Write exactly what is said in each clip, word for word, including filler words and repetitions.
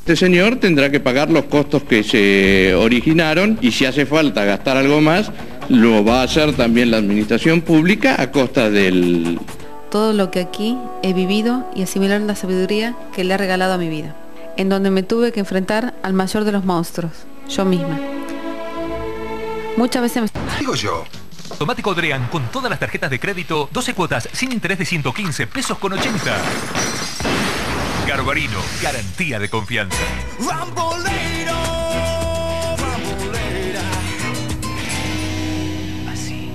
Este señor tendrá que pagar los costos que se originaron y si hace falta gastar algo más, lo va a hacer también la administración pública a costa del... Todo lo que aquí he vivido y asimilar la sabiduría que le ha regalado a mi vida, en donde me tuve que enfrentar al mayor de los monstruos, yo misma. Muchas veces me... Digo yo. Automático Drean, con todas las tarjetas de crédito, doce cuotas sin interés de ciento quince pesos con ochenta. Garbarino, garantía de confianza. Rambolero, Rambolera. Así.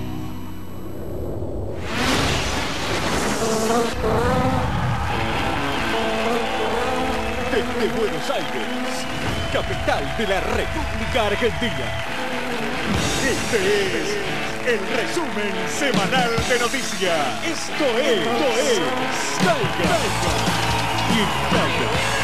Desde Buenos Aires, capital de la República Argentina. Este es el resumen semanal de noticias. Esto es, esto es Caiga y Caiga.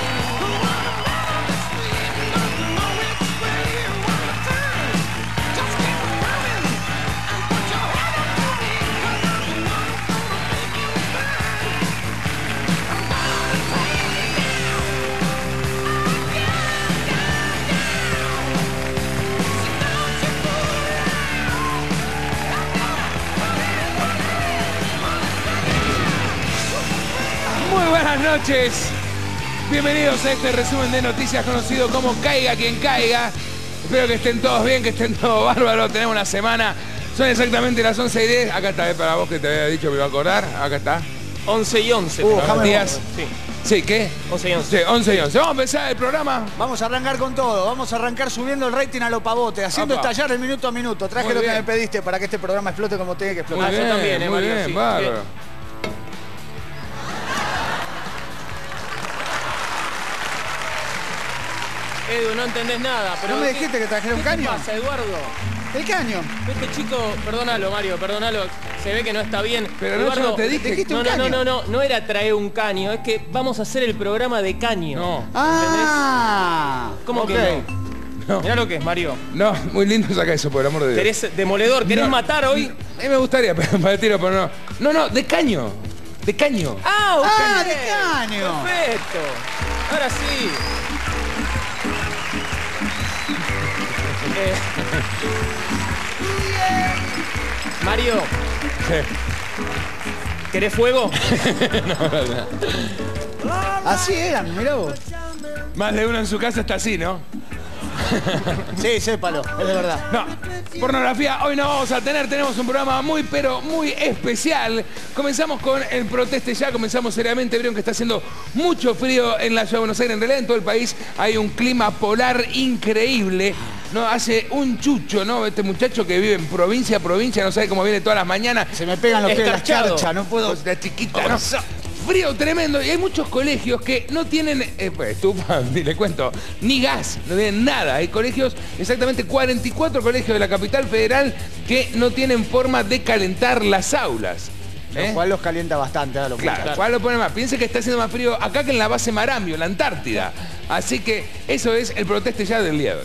Muy buenas noches, bienvenidos a este resumen de noticias conocido como Caiga quien caiga. Espero que estén todos bien, que estén todos bárbaros. Tenemos una semana, son exactamente las once y diez. Acá está, eh, para vos que te había dicho que me iba a acordar. Acá está. once y once. Uh, días. Sí. Sí, ¿qué? once y once. Sí, once y once. Vamos a empezar el programa. Vamos a arrancar con todo, vamos a arrancar subiendo el rating a lo pavote, haciendo Opa. estallar el minuto a minuto. Traje Muy lo bien. que me pediste para que este programa explote como tiene que explotar. Muy Ah, yo bien, también, eh, muy Mario, bien, sí. bárbaro. Edu, no entendés nada. Pero ¿No me ¿qué- dijiste que trajera un ¿qué te caño? pasa, Eduardo? ¿El caño? Este chico, perdónalo, Mario, perdónalo. Se ve que no está bien. Pero no, Eduardo, yo no te dije. dijiste No, un no, caño. no, no, no, no era traer un caño, es que vamos a hacer el programa de caño. No. Ah, ¿Cómo ok. que no? No. Mirá lo que es, Mario. No, muy lindo sacar eso, por el amor de Dios. ¿Querés demoledor? ¿Querés No, matar hoy? A mí me gustaría, pero para el tiro, pero no. No, no, de caño. De caño. ¡Ah, ok! Ah, de caño. Perfecto. Ahora sí. Eh, Mario, ¿querés fuego? Así eran, mirá vos. Más de uno en su casa está así, ¿no? Sí, sépalo, es de verdad. No, pornografía hoy no vamos a tener, tenemos un programa muy pero muy especial. Comenzamos con el Proteste Ya, comenzamos seriamente, vieron que está haciendo mucho frío en la ciudad de Buenos Aires, en realidad en todo el país hay un clima polar increíble. No, hace un chucho, ¿no? Este muchacho que vive en provincia a provincia, no sabe cómo viene todas las mañanas. Se me pegan los pies de la Escarchado. charcha, no puedo. La chiquita, ¿no? Frío tremendo y hay muchos colegios que no tienen, eh, pues, estufa, ni le cuento, ni gas, no tienen nada. Hay colegios, exactamente cuarenta y cuatro colegios de la capital federal que no tienen forma de calentar las aulas. ¿eh? Lo cual los calienta bastante, ahora lo Claro, cual. ¿cuál lo pone más? Piense que está haciendo más frío acá que en la base Marambio, en la Antártida. Así que eso es el Proteste Ya del día de hoy.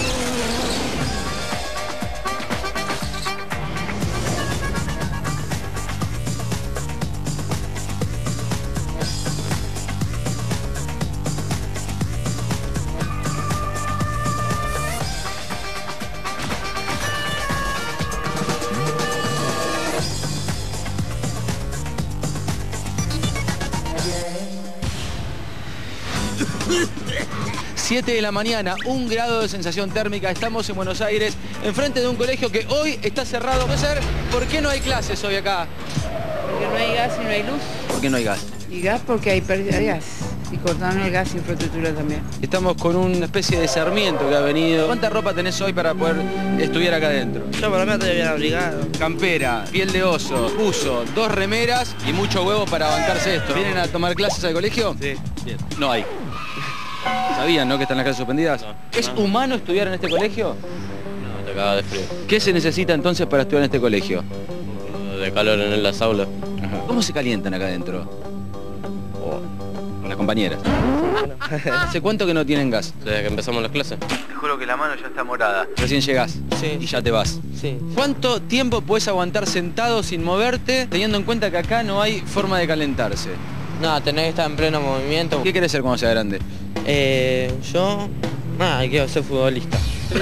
siete de la mañana, un grado de sensación térmica, estamos en Buenos Aires, enfrente de un colegio que hoy está cerrado. Puede ser, ¿por qué no hay clases hoy acá? Porque no hay gas y no hay luz. ¿Por qué no hay gas? Y gas porque hay pérdida de gas. Y cortaron el gas y infraestructura también. Estamos con una especie de Sarmiento que ha venido. ¿Cuánta ropa tenés hoy para poder estudiar acá adentro? Yo por lo menos te bien abrigado. Campera, piel de oso, buzo, dos remeras y mucho huevo para bancarse esto. ¿Vienen a tomar clases al colegio? Sí, bien. No hay. ¿Sabían, no, que están las clases suspendidas? No, ¿Es no. humano estudiar en este colegio? No, te cagas de frío. ¿Qué se necesita entonces para estudiar en este colegio? De calor en las aulas. Ajá. ¿Cómo se calientan acá adentro? Oh, Con las compañeras. ¿Hace cuánto que no tienen gas? desde que empezamos las clases. Te juro que la mano ya está morada. Recién llegás Sí. y ya te vas. Sí. ¿Cuánto tiempo puedes aguantar sentado sin moverte, teniendo en cuenta que acá no hay forma de calentarse? No, tenés que estar en pleno movimiento. ¿Qué querés ser cuando seas grande? Eh, yo... Nada, quiero ser futbolista.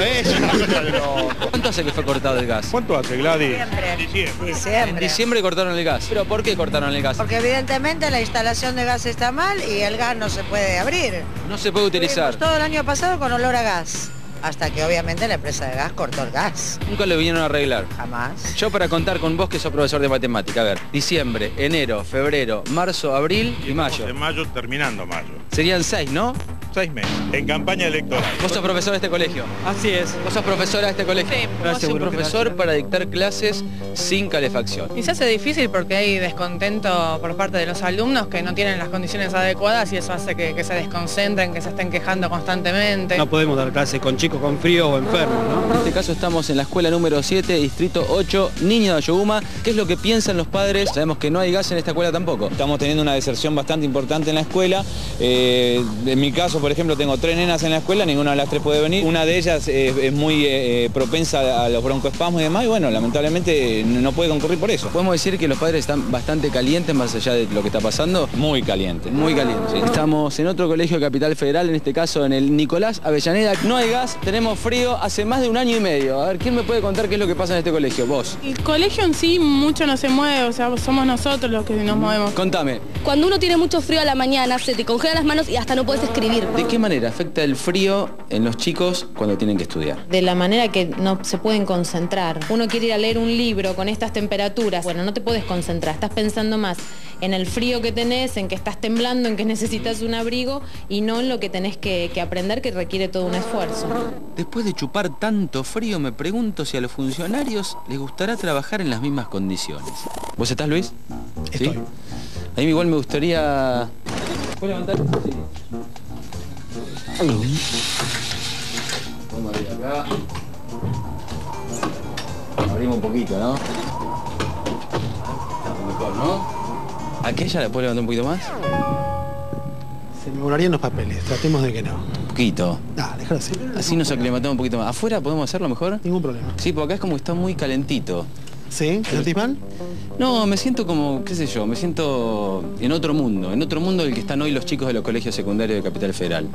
¿Cuánto hace que fue cortado el gas? ¿Cuánto hace, Gladys? Diciembre. En Diciembre. diciembre cortaron el gas. ¿Pero por qué cortaron el gas? Porque evidentemente la instalación de gas está mal y el gas no se puede abrir. No se puede utilizar. Estuvimos todo el año pasado con olor a gas. Hasta que obviamente la empresa de gas cortó el gas. Nunca lo vinieron a arreglar. Jamás. Yo para contar con vos que sos profesor de matemática, a ver, diciembre, enero, febrero, marzo, abril y mayo. De mayo terminando mayo. Serían seis, ¿no? Seis meses. En campaña electoral. ¿Vos sos profesor de este colegio? Así es. ¿Vos sos profesora de este colegio? Sí. ¿Cómo hace un profesor para dictar clases sin calefacción? Y se hace difícil porque hay descontento por parte de los alumnos que no tienen las condiciones adecuadas y eso hace que, que se desconcentren, que se estén quejando constantemente. No podemos dar clases con chicos con frío o enfermos, ¿no? En este caso estamos en la escuela número siete, distrito ocho, Niño de Ayohuma. ¿Qué es lo que piensan los padres? Sabemos que no hay gas en esta escuela tampoco. Estamos teniendo una deserción bastante importante en la escuela. Eh, en mi caso, por ejemplo, tengo tres nenas en la escuela, ninguna de las tres puede venir. Una de ellas es, es muy eh, propensa a los broncoespasmos y demás, y bueno, lamentablemente no puede concurrir por eso. ¿Podemos decir que los padres están bastante calientes más allá de lo que está pasando? Muy caliente. Muy caliente. Sí. Estamos en otro colegio de Capital Federal, en este caso en el Nicolás Avellaneda. No hay gas, tenemos frío hace más de un año y medio. A ver, ¿quién me puede contar qué es lo que pasa en este colegio? Vos. El colegio en sí mucho no se mueve, o sea, somos nosotros los que nos movemos. Contame. Cuando uno tiene mucho frío a la mañana, se te congelan las manos y hasta no puedes escribir. ¿De qué manera afecta el frío en los chicos cuando tienen que estudiar? De la manera que no se pueden concentrar. Uno quiere ir a leer un libro con estas temperaturas. Bueno, no te puedes concentrar, estás pensando más en el frío que tenés, en que estás temblando, en que necesitas un abrigo y no en lo que tenés que, que aprender, que requiere todo un esfuerzo. Después de chupar tanto frío, me pregunto si a los funcionarios les gustará trabajar en las mismas condiciones. ¿Vos estás, Luis? Estoy. ¿Sí? A mí igual me gustaría... ¿Puedo levantar? Sí. Vamos a abrir acá. Abrimos un poquito, ¿no? Mejor, ¿no? ¿Aquella la puedo levantar un poquito más? Se me volarían los papeles, tratemos de que no. Un poquito. Ah, déjalo así. Así nos aclimatamos un poquito más. ¿Afuera podemos hacerlo mejor? Ningún problema. Sí, porque acá es como que está muy calentito. ¿Sí? ¿Te sentís mal? No, me siento como, qué sé yo, me siento en otro mundo. En otro mundo del que están hoy los chicos de los colegios secundarios de Capital Federal.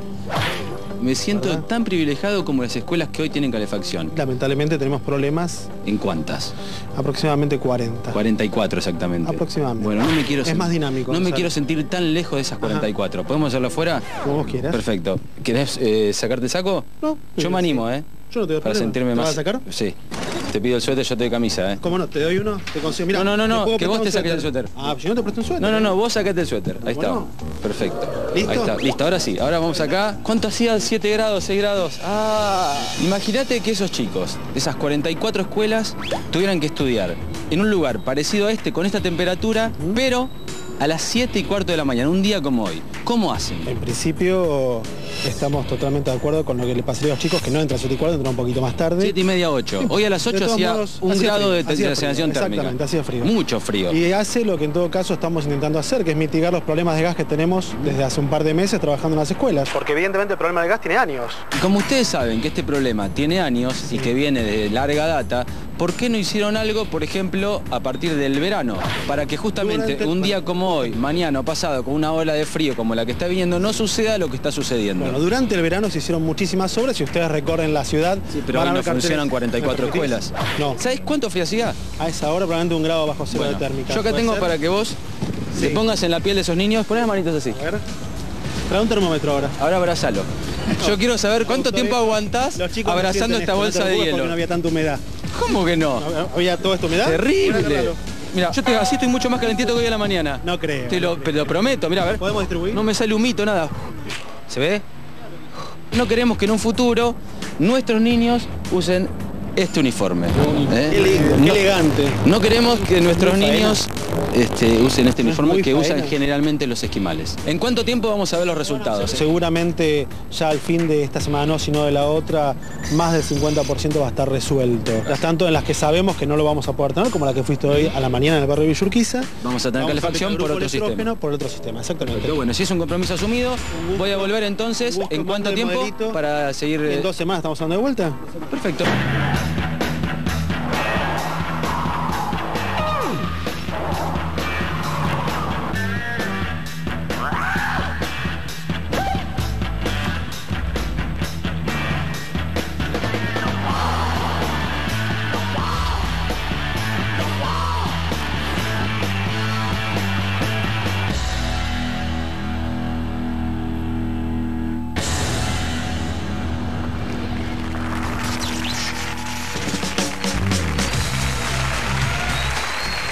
Me siento ¿verdad? Tan privilegiado como las escuelas que hoy tienen calefacción. Lamentablemente tenemos problemas. ¿En cuántas? Aproximadamente cuarenta. cuarenta y cuatro exactamente. Aproximadamente. Bueno, no me quiero Es más dinámico. No me ¿sabes? quiero sentir tan lejos de esas cuarenta y cuatro. Ajá. ¿Podemos hacerlo afuera? Como vos quieras. Perfecto. ¿Querés eh, sacarte el saco? No. Yo me animo, ¿eh? Yo no te doy Para problema. sentirme ¿Te más... vas a sacar? Sí. Te pido el suéter, yo te doy camisa, ¿eh? ¿Cómo no? ¿Te doy uno? ¿Te consigo? Mirá, no, no, no, no, que vos te saques el suéter. Ah, si no te presto un suéter. No, no, no, vos sacate el suéter. Ahí bueno. está. Perfecto. ¿Listo? Ahí está. Listo, ahora sí. Ahora vamos acá. ¿Cuánto hacía? ¿siete grados? ¿seis grados? Ah. Imagínate que esos chicos, de esas cuarenta y cuatro escuelas, tuvieran que estudiar en un lugar parecido a este, con esta temperatura, ¿Mm? pero a las siete y cuarto de la mañana, un día como hoy. ¿Cómo hacen? En principio estamos totalmente de acuerdo con lo que le pasaría a los chicos, que no entra a siete y cuarto, entra un poquito más tarde. siete y media, ocho. Hoy a las ocho hacía modos, un hacía grado frío, de sensación térmica. Exactamente, hacía frío. Mucho frío. Y hace lo que en todo caso estamos intentando hacer, que es mitigar los problemas de gas que tenemos desde hace un par de meses trabajando en las escuelas. Porque evidentemente el problema de gas tiene años. Y como ustedes saben que este problema tiene años sí. y que viene de larga data, ¿por qué no hicieron algo, por ejemplo, a partir del verano? Para que justamente Durante... un día como hoy, mañana o pasado, con una ola de frío como la que está viniendo, no suceda lo que está sucediendo. Bueno, durante el verano se hicieron muchísimas obras. Si ustedes recorren la ciudad... Sí, pero hoy no funcionan cuarenta y cuatro escuelas. No. ¿Sabés cuánto frío hacía? A esa hora probablemente un grado bajo cero bueno, de térmica. Yo acá tengo ser? para que vos sí. te pongas en la piel de esos niños. Poné las manitos así. A ver. Trae un termómetro ahora. Ahora abrazalo. No. Yo quiero saber cuánto tiempo aguantás abrazando esta bolsa de hielo. Porque no había tanta humedad. ¿Cómo que no? ¿Había toda esta humedad? Terrible. Mira, yo te, así estoy mucho más calentito que hoy a la mañana. No creo. Te lo, no te lo prometo, mira, a ver. ¿Podemos distribuir? No me sale humito, nada. ¿Se ve? No queremos que en un futuro nuestros niños usen este uniforme. ¿eh? Qué lindo, no, qué elegante. No queremos que nuestros niños este, usen este uniforme que faena. usan generalmente los esquimales. ¿En cuánto tiempo vamos a ver los resultados? Seguramente ya al fin de esta semana no, sino de la otra, más del cincuenta por ciento va a estar resuelto. Las tanto en las que sabemos que no lo vamos a poder tener, como la que fuiste hoy a la mañana en el barrio de Villurquiza. Vamos a tener vamos calefacción a por otro sistema. Por otro sistema, exactamente. Pero bueno, si es un compromiso asumido, voy a volver entonces. ¿En cuánto tiempo? Para seguir... En dos semanas estamos dando de vuelta. Perfecto.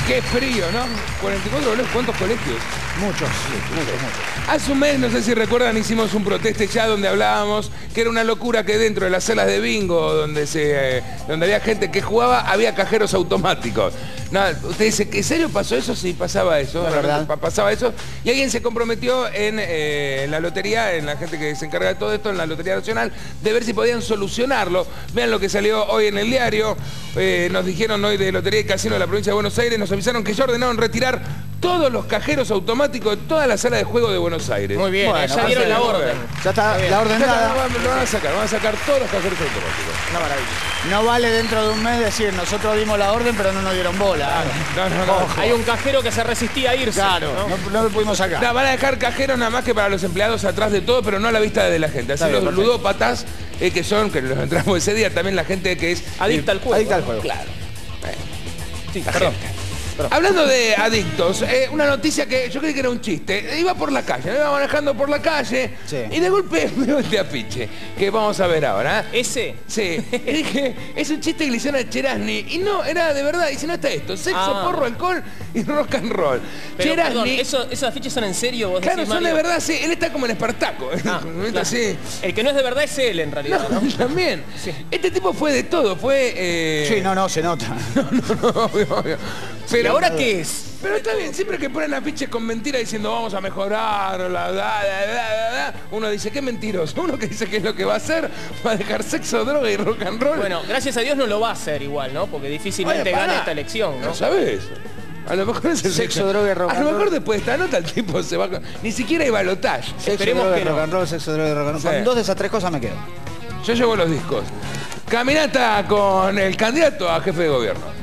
Qué frío, ¿no? cuarenta y cuatro grados, ¿cuántos colegios? Muchos, muchos, muchos. Hace un mes, no sé si recuerdan, hicimos un proteste ya donde hablábamos que era una locura que dentro de las salas de bingo, donde se, eh, donde había gente que jugaba, había cajeros automáticos. No, usted dice, ¿en serio pasó eso? Sí, pasaba eso. La verdad. Pasaba eso. Y alguien se comprometió en, eh, en la lotería, en la gente que se encarga de todo esto, en la Lotería Nacional, de ver si podían solucionarlo. Vean lo que salió hoy en el diario. Eh, nos dijeron hoy de Lotería y Casino de la provincia de Buenos Aires, nos avisaron que ya ordenaron retirar todos los cajeros automáticos de toda la sala de juego de Buenos Aires. Muy bien, bueno, ya dieron la orden. Ya está la orden dada. Lo van a sacar, van a sacar todos los cajeros automáticos. Una maravilla. No vale dentro de un mes decir, nosotros dimos la orden, pero no nos dieron bola. No, no, no. Hay un cajero que se resistía a irse. Claro, no, no, no lo pudimos sacar. No, van a dejar cajeros nada más que para los empleados atrás de todo, pero no a la vista de la gente. Así los ludópatas, eh, que son, que los entramos ese día, también la gente que es... Adicta al juego. Adicta al juego. Claro. Sí, perdón. Hablando de adictos, eh, una noticia que yo creí que era un chiste. Iba por la calle, iba manejando por la calle sí. y de golpe veo este afiche que vamos a ver ahora. ¿Ese? Sí. Y dije, es un chiste que le hicieron a Cherasni. Y no, era de verdad. Y si no está esto, sexo, ah. porro, alcohol y rock and roll. Pero, Cherasni, perdón, ¿eso, ¿esos afiches son en serio? ¿Vos claro, decís, son Mario? de verdad, sí. Él está como en Espartaco. Ah, claro. Sí. El que no es de verdad es él, en realidad, ¿no? ¿no? También. Sí. Este tipo fue de todo. Fue... Eh... Sí, no, no, se nota. No, no, no, obvio, obvio. Pero, ¿y ahora qué es? Pero está bien, siempre que ponen afiches con mentiras diciendo vamos a mejorar, la, la, la, la, la, uno dice, qué mentiroso. Uno que dice que es lo que va a hacer, va a dejar sexo, droga y rock and roll. Bueno, gracias a Dios no lo va a hacer igual, ¿no? Porque difícilmente gana esta elección, ¿no? No sabes. A lo mejor es el sexo, sexo droga y rock and roll. A lo mejor después de esta nota el tipo se va con... Ni siquiera hay balotaje. Esperemos droga, que no. Rock and roll, sexo, droga y rock and roll. Sí. Con dos de esas tres cosas me quedo. Yo llevo los discos. Caminata con el candidato a jefe de gobierno.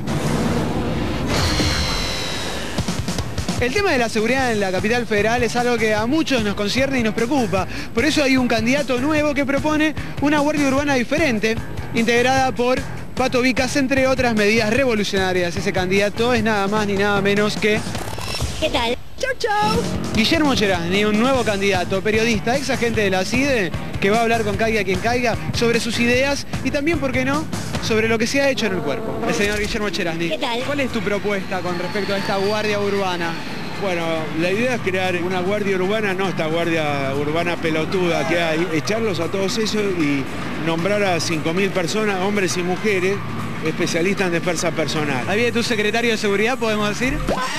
El tema de la seguridad en la capital federal es algo que a muchos nos concierne y nos preocupa. Por eso hay un candidato nuevo que propone una guardia urbana diferente, integrada por Pato Vicas, entre otras medidas revolucionarias. Ese candidato es nada más ni nada menos que... ¿Qué tal? ¡Chau, chau! Guillermo Cherasni, un nuevo candidato, periodista, ex agente de la C I D E, que va a hablar con Caiga quien caiga sobre sus ideas y también, ¿por qué no?, sobre lo que se ha hecho en el cuerpo. El señor Guillermo Cherasni. ¿Qué tal? ¿Cuál es tu propuesta con respecto a esta guardia urbana? Bueno, la idea es crear una guardia urbana, no esta guardia urbana pelotuda que hay, echarlos a todos ellos y nombrar a cinco mil personas, hombres y mujeres, especialistas en defensa personal. ¿Ahí viene tu secretario de seguridad, podemos decir?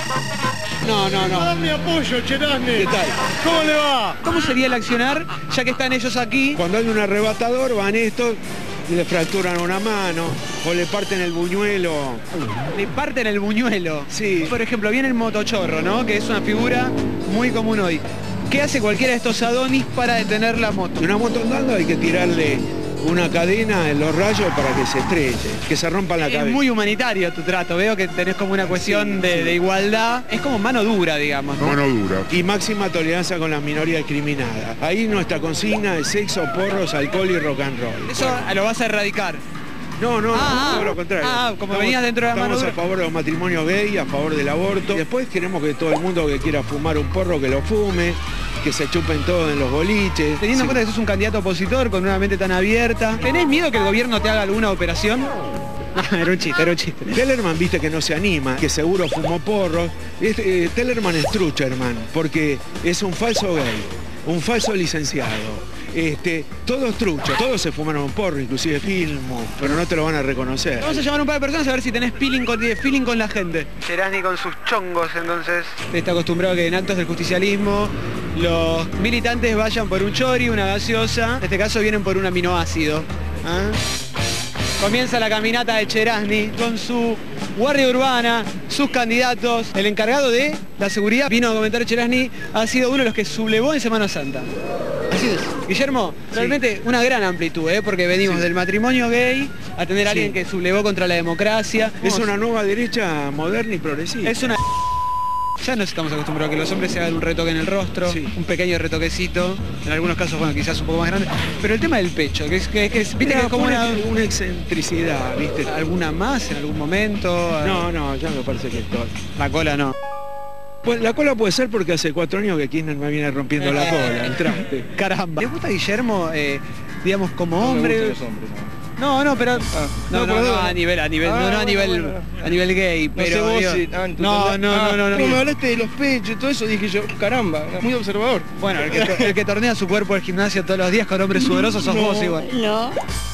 No, no, no. Dame apoyo, Cherasni. ¿Qué tal? ¿Cómo le va? ¿Cómo sería el accionar, ya que están ellos aquí? Cuando hay un arrebatador, van estos y le fracturan una mano o le parten el buñuelo. ¿Le parten el buñuelo? Sí. Por ejemplo, viene el motochorro, ¿no? Que es una figura muy común hoy. ¿Qué hace cualquiera de estos adonis para detener la moto? Una moto andando hay que tirarle una cadena en los rayos para que se estreche, que se rompa la cabeza. Es muy humanitario tu trato, veo que tenés como una cuestión sí, de, sí. de igualdad. Es como mano dura, digamos, ¿no? Mano dura. Y máxima tolerancia con las minorías discriminadas. Ahí nuestra consigna es sexo, porros, alcohol y rock and roll. Eso lo vas a erradicar. No, no, ah, todo lo contrario. Ah, como estamos, venías dentro de la mano dura. Estamos a favor de los matrimonios gay, a favor del aborto. Y después queremos que todo el mundo que quiera fumar un porro, que lo fume, que se chupen todo en los boliches. Teniendo en cuenta que sos un candidato opositor con una mente tan abierta, ¿tenés miedo que el gobierno te haga alguna operación? Era un chiste, era un chiste. Tellerman, viste que no se anima, que seguro fumó porros. Este, eh, Tellerman es trucha, hermano, porque es un falso gay, un falso licenciado. Este, todos truchos, todos se fumaron un porro, inclusive Filmo, pero no te lo van a reconocer. Vamos a llamar a un par de personas a ver si tenés feeling con, feeling con la gente. Cherasni con sus chongos, entonces. Está acostumbrado a que en actos del justicialismo los militantes vayan por un chori, una gaseosa, en este caso vienen por un aminoácido. ¿Ah? Comienza la caminata de Cherasni con su guardia urbana, sus candidatos. El encargado de la seguridad, vino a comentar Cherasni, ha sido uno de los que sublevó en Semana Santa. Así es. Guillermo, sí. Realmente una gran amplitud, ¿eh? Porque venimos sí. del matrimonio gay a tener a alguien sí. que sublevó contra la democracia. Es Vamos. una nueva derecha moderna y progresiva. Es una... Ya nos estamos acostumbrados a que los hombres se hagan un retoque en el rostro, sí. un pequeño retoquecito, en algunos casos, bueno, quizás un poco más grande, pero el tema del pecho, que es, que, que es, ¿viste Mira, que es como una, una excentricidad, ¿viste? ¿Alguna más en algún momento? No, no, ya me parece que esto... La cola no. Pues la cola puede ser porque hace cuatro años que Kirchner me viene rompiendo la cola, el traste. Caramba. ¿Le gusta Guillermo, eh, digamos, como no hombre? Me gustan los hombres, no. No, no, pero... Ah, no, no, no, perdón. no, a nivel, a nivel, Ah, no, no a bueno, nivel, bueno. a nivel gay, No pero... sé vos digo- si- ah, en tu no, tendrá- no, Ah, no, no, no. como me hablaste de los pechos y todo eso, dije yo, caramba, muy observador. Bueno, el que, to- el que tornea su cuerpo al gimnasio todos los días con hombres sudorosos sos No, vos igual. No.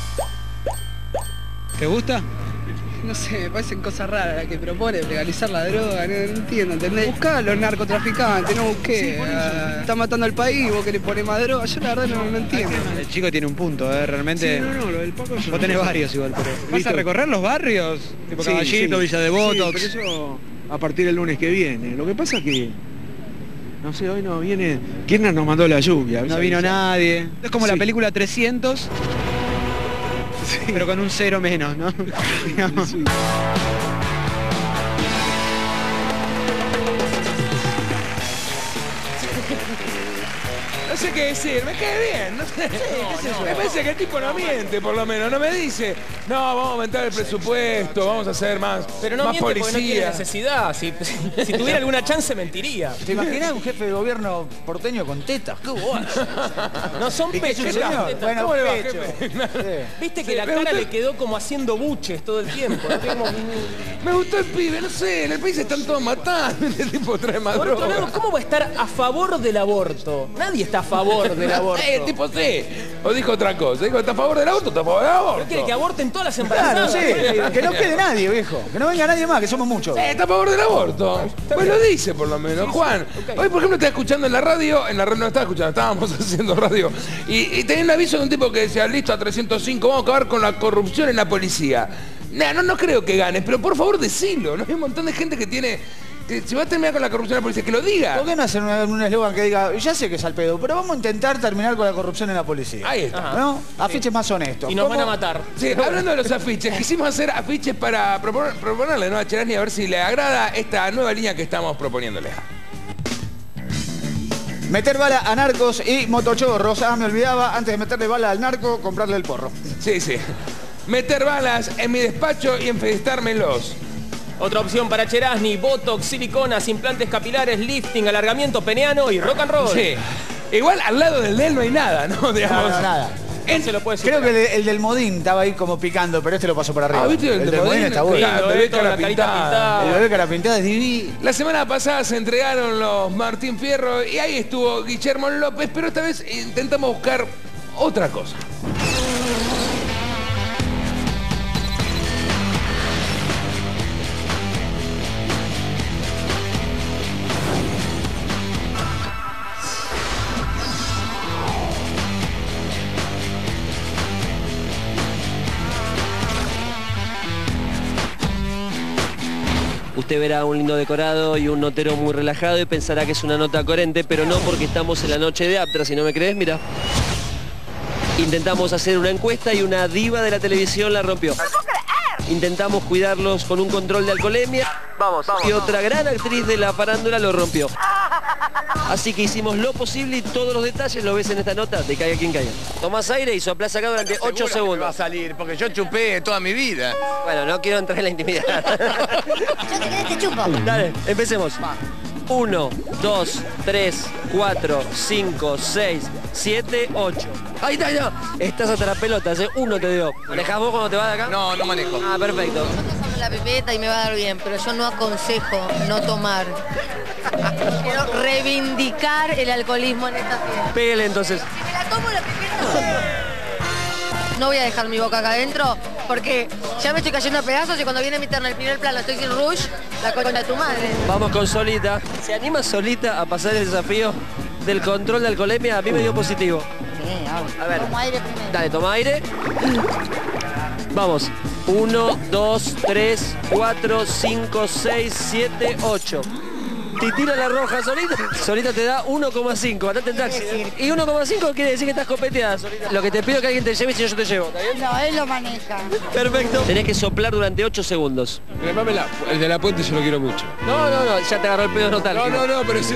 ¿Te gusta? No sé, me parecen cosas raras las que propone, legalizar la droga, no, no entiendo, ¿entendés? Buscá a los narcotraficantes, no busqué. ah, está matando al país, vos que le ponés más droga, yo la verdad no, no entiendo. El chico tiene un punto, ¿eh? Realmente... Sí, no, no, lo del Paco yo Vos no tenés sé. varios igual, pero... ¿Vas ¿Viste? a recorrer los barrios? Tipo Sí, Caballito, sí. Villa Devoto. Sí, pero eso a partir del lunes que viene. Lo que pasa es que, no sé, hoy no viene... Kirchner nos mandó la lluvia. No vino nadie. Es como la Sí. película trescientos, pero con un cero menos, ¿no? Digamos. Sí. No sé qué decir, me cae bien, no sé. Me parece que el tipo no miente, por lo menos, no me dice, no, vamos a aumentar el presupuesto, vamos a hacer más, Pero no más miente porque no tiene policía. necesidad. Si, si tuviera alguna chance, mentiría. ¿Te imaginas un jefe de gobierno porteño con tetas? ¡Qué bueno! No son ¿Y qué es un pechos. señor? son tetas. Bueno, ¿Cómo le va, pecho. jefe? Viste que Sí, la me cara gustó- le quedó como haciendo buches todo el tiempo. ¿no? Como- Me gustó el pibe, no sé, en el país están todos matando, este tipo trae más Por otro droga. lado, ¿cómo va a estar a favor del aborto? Nadie está a favor del aborto. Eh, el tipo sí, o dijo otra cosa, dijo, ¿está a favor del aborto? ¿Está a favor del aborto? ¿No quiere que aborten todas las Claro, embarazadas? sí, que no quede nadie, viejo. Que no venga nadie más, que somos muchos. Eh, está a favor del aborto. Pues lo dice por lo menos. Juan, hoy por ejemplo estaba escuchando en la radio, en la radio no estaba escuchando, estábamos haciendo radio, y, y tenía un aviso de un tipo que decía, listo, a trescientos cinco, vamos a acabar con la corrupción en la policía. Nah, no, no creo que ganes, pero por favor decilo, ¿no? Hay un montón de gente que tiene... Que si va a terminar con la corrupción en la policía, que lo diga. ¿Por qué no hacen un un eslogan que diga, ya sé que es al pedo, pero vamos a intentar terminar con la corrupción en la policía? Ahí está. ¿No? Afiches más honestos. Y nos ¿Cómo? van a matar. Sí, hablando de los afiches, quisimos hacer afiches para proponer, proponerle, ¿no? A Cherasni a ver si le agrada esta nueva línea que estamos proponiéndole. Meter bala a narcos y motochorros. Ah, me olvidaba, antes de meterle bala al narco, comprarle el porro. Sí, sí. Meter balas en mi despacho y enfestármelos. Otra opción para Cherasni, botox, siliconas, implantes capilares, lifting, alargamiento peneano y rock and roll. Sí. Igual al lado del de él no hay nada, ¿no? Digamos. No, no, nada. Él se lo puede Creo superar. que el, el del Modín estaba ahí como picando, pero este lo pasó por arriba. Ah, ¿viste? El, del de Modín está bueno. Claro, Lindo, bebé eh, toda cara la carita pintada. pintada. El bebé cara pintada es divino. La semana pasada se entregaron los Martín Fierro y ahí estuvo Guillermo López, pero esta vez intentamos buscar otra cosa. Usted verá un lindo decorado y un notero muy relajado y pensará que es una nota coherente, pero no, porque estamos en la noche de Aptra. Si no me crees, mira. Intentamos hacer una encuesta y una diva de la televisión la rompió. Intentamos cuidarlos con un control de alcoholemia. Vamos, vamos. Y otra gran actriz de la farándula lo rompió. Así que hicimos lo posible y todos los detalles lo ves en esta nota de Caiga Quien Caiga. Tomás aire y soplás acá durante ocho segundos. va a salir, porque yo chupé toda mi vida. Bueno, no quiero entrar en la intimidad. Yo te quedé, te chupo. Dale, empecemos. uno, dos, tres, cuatro, cinco, seis, siete, ocho. Ahí está, ya. Estás hasta las pelotas, ¿eh? Uno te dio. ¿Manejás vos cuando te vas de acá? No, no manejo. Ah, perfecto. La pipeta y me va a dar bien, pero yo no aconsejo no tomar. Quiero reivindicar el alcoholismo en esta fiesta. Pégale entonces. Si me la tomo la pipeta, no voy a dejar mi boca acá adentro porque ya me estoy cayendo a pedazos y cuando viene mi turno en el primer plano estoy sin rush, la concha de tu madre. Vamos con Solita. ¿Se anima Solita a pasar el desafío del control de alcoholemia? A mí me dio positivo. A ver. Tomo aire primero. Dale, toma aire. Vamos. uno, dos, tres, cuatro, cinco, seis, siete, ocho. Te tira la roja, Solita. Solita te da uno coma cinco. Andate en taxi. Y uno coma cinco quiere decir que estás copeteada, Solita. Lo que te pido es que alguien te lleve si yo te llevo. ¿Está bien? No, él lo maneja. Perfecto. Tenés que soplar durante ocho segundos. Remámela, el de la puente yo lo quiero mucho. No, no, no. Ya te agarró el pedo notal. No, no, no, pero sí.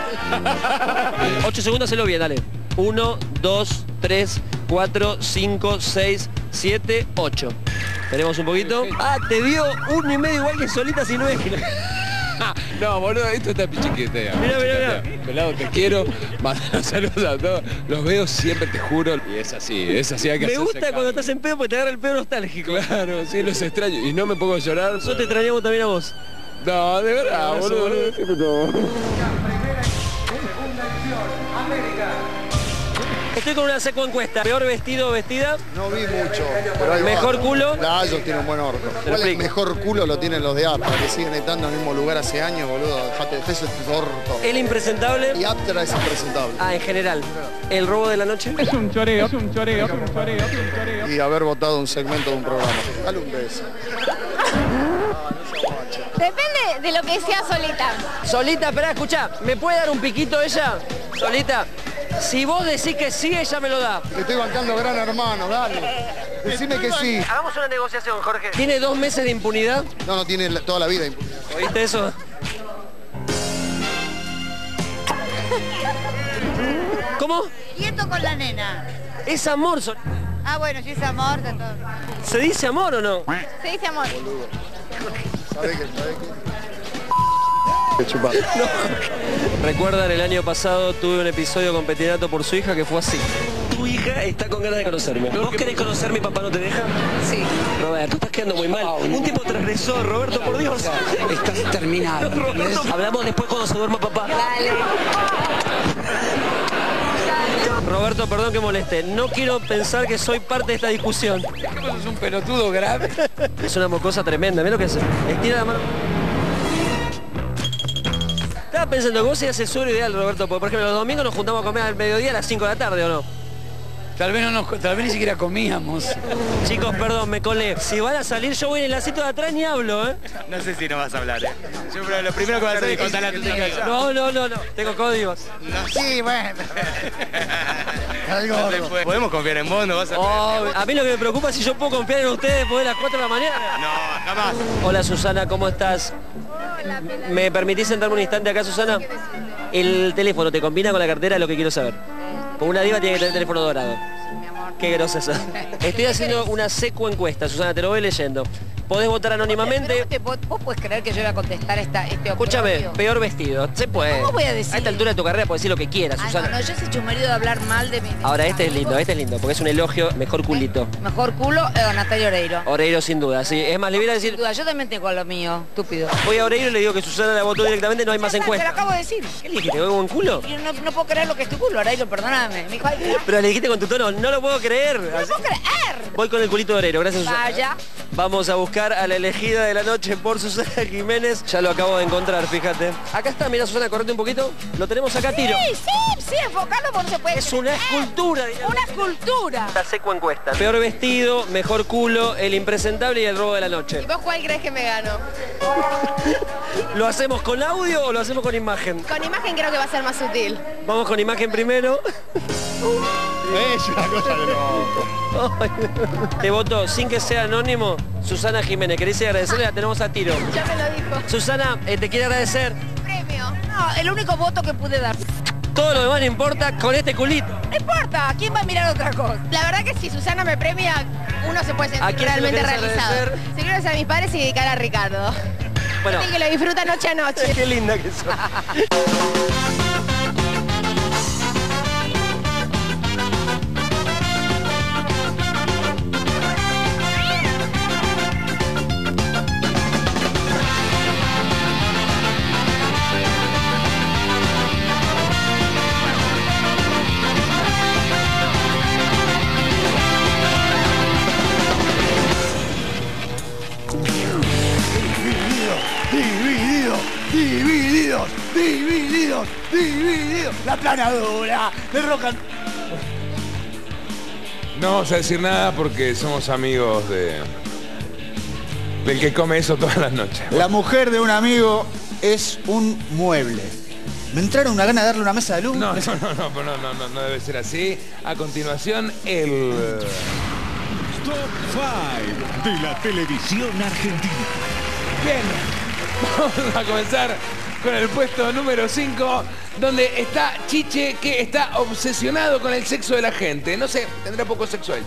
ocho segundos, hazlo bien, dale. uno, dos, tres, cuatro, cinco, seis, siete, ocho. Tenemos un poquito. Ah, te dio uno y medio igual que Solita sin nueve. No, boludo, esto está pichiquetea. Mirá, mirá, mirá. Pelado, te quiero. Mando saludos a todos. Los veo siempre, te juro. Y es así, es así. Hay que Me hacerse gusta cargo. cuando estás en pedo porque te agarra el pedo nostálgico. Claro, sí, los extraño. Y no me pongo a llorar. Nosotros te extrañamos también a vos. No, de verdad, No, boludo. boludo. Siempre todo. Estoy con una seco encuesta. ¿Peor vestido o vestida? No vi mucho. Pero ahí va. ¿Mejor culo? Gallos tiene un buen orto. ¿Cuál es el mejor culo lo tienen los de Aptra, que siguen estando en el mismo lugar hace años, boludo? Dejate de eso, es orto. ¿El impresentable? Y Aptra es impresentable. Ah, en general. ¿El robo de la noche? Es un choreo, es un choreo, es un choreo, es un choreo. Y haber votado un segmento de un programa. Dale un beso. Depende de lo que sea Solita. Solita, espera, escuchá. ¿Me puede dar un piquito ella? Solita. Si vos decís que sí, ella me lo da. Te estoy bancando Gran Hermano, dale. Decime que sí. Hagamos una negociación, Jorge. ¿Tiene dos meses de impunidad? No, no tiene la- toda la vida de impunidad. ¿Oíste eso? ¿Cómo? Quieto con la nena. Es amor. Sol- Ah, bueno, si es amor, está todo. ¿Se dice amor o no? Se dice amor. ¿Sabés qué? ¿Sabés qué? Recuerdan, el año pasado tuve un episodio con Petinato por su hija que fue así. Tu hija está con ganas de conocerme. ¿Vos querés conocer mi papá no te deja? Sí. Roberto, estás quedando muy mal. Un tipo transgresor, Roberto, por Dios. Estás terminado. Roberto, hablamos después cuando se duerma papá. Dale. Roberto, perdón que moleste. No quiero pensar que soy parte de esta discusión. Vos sos un pelotudo grave. Es una mocosa tremenda. Mira lo que hace. Estira la mano. Estaba pensando que vos serías el suegro ideal, Roberto, porque por ejemplo los domingos nos juntamos a comer al mediodía a las cinco de la tarde, ¿o no? Tal vez no nos, tal vez ni siquiera comíamos. Chicos, perdón, me colé. Si van a salir, yo voy en el lacito de atrás ni hablo, ¿eh? No sé si no vas a hablar, ¿eh? Yo lo primero que vas a hacer es contarle a tus amigos. No, no, no, no. Tengo códigos. Sí, bueno. Podemos confiar en vos, no vas a... Oh, a mí lo que me preocupa es si yo puedo confiar en ustedes después de las cuatro de la mañana. No, jamás. Hola, Susana, ¿cómo estás? ¿Me permitís sentarme un instante acá, Susana? El teléfono, ¿te combina con la cartera? Es lo que quiero saber. Con una diva tiene que tener teléfono dorado. Qué grosa esa. Estoy haciendo una seco encuesta, Susana, te lo voy leyendo. Podés votar anónimamente. Pero vos, te- vos podés creer que yo iba a contestar esta, este Escúchame, oprobio? peor vestido. Se puede. ¿Cómo voy a decir? A esta altura de tu carrera puedes decir lo que quieras, Ah, Susana. no, no, yo soy chumerido de hablar mal de mi... de Ahora mis este es lindo, amigos. este es lindo, porque es un elogio, mejor culito. Mejor culo, eh, Natalia Oreiro. Oreiro sin duda, sí. Es más, le voy a decir, Sin duda, yo también tengo lo mío, estúpido. voy a Oreiro y le digo que Susana la votó directamente, no hay más Te lo encuesta. acabo de decir. ¿Qué le dijiste? ¿Buen culo? Yo no, no puedo creer lo que es tu culo, Oreiro, perdóname. Me dijo, ay, Pero le dijiste con tu tono, no lo puedo creer. no Así- puedo creer. Voy con el culito de Oreiro, gracias Susana. Vaya. Vamos a buscar a la elegida de la noche por Susana Jiménez. Ya lo acabo de encontrar, fíjate. Acá está, mira Susana, correte un poquito. Lo tenemos acá a tiro. Sí, sí, sí, enfocarlo porque no se puede Es una creer. escultura, digamos. Una escultura. La seco encuesta. Peor vestido, mejor culo, el impresentable y el robo de la noche. ¿Y vos cuál crees que me gano? ¿Lo hacemos con audio o lo hacemos con imagen? Con imagen creo que va a ser más sutil. Vamos con imagen primero. Es una cosa de loco. Te voto sin que sea anónimo Susana Jiménez. ¿Querés agradecerle? La tenemos a tiro. Ya me lo dijo. Susana, eh, te quiero agradecer. Premio. No, el único voto que pude dar. Todo lo demás no importa con este culito. No importa, ¿quién va a mirar otra cosa? La verdad que si Susana me premia, uno se puede ¿A sentir quién se lo realmente querés realizado. agradecer? Se quiero agradecer a mis padres y dedicar a Ricardo. Bueno. Así que lo disfruta noche a noche. Qué linda que sos. Divididos, divididos, divididos, divididos. La planadora de rock and... No vamos a decir nada porque somos amigos de del que come eso todas las noches. La mujer de un amigo es un mueble. Me entraron una gana de darle una mesa de luz. No, no, no, no, no, no, no, no debe ser así. A continuación, el... Top cinco de la televisión argentina. Bien, vamos a comenzar con el puesto número cinco, donde está Chiche, que está obsesionado con el sexo de la gente. No sé, tendrá poco sexual.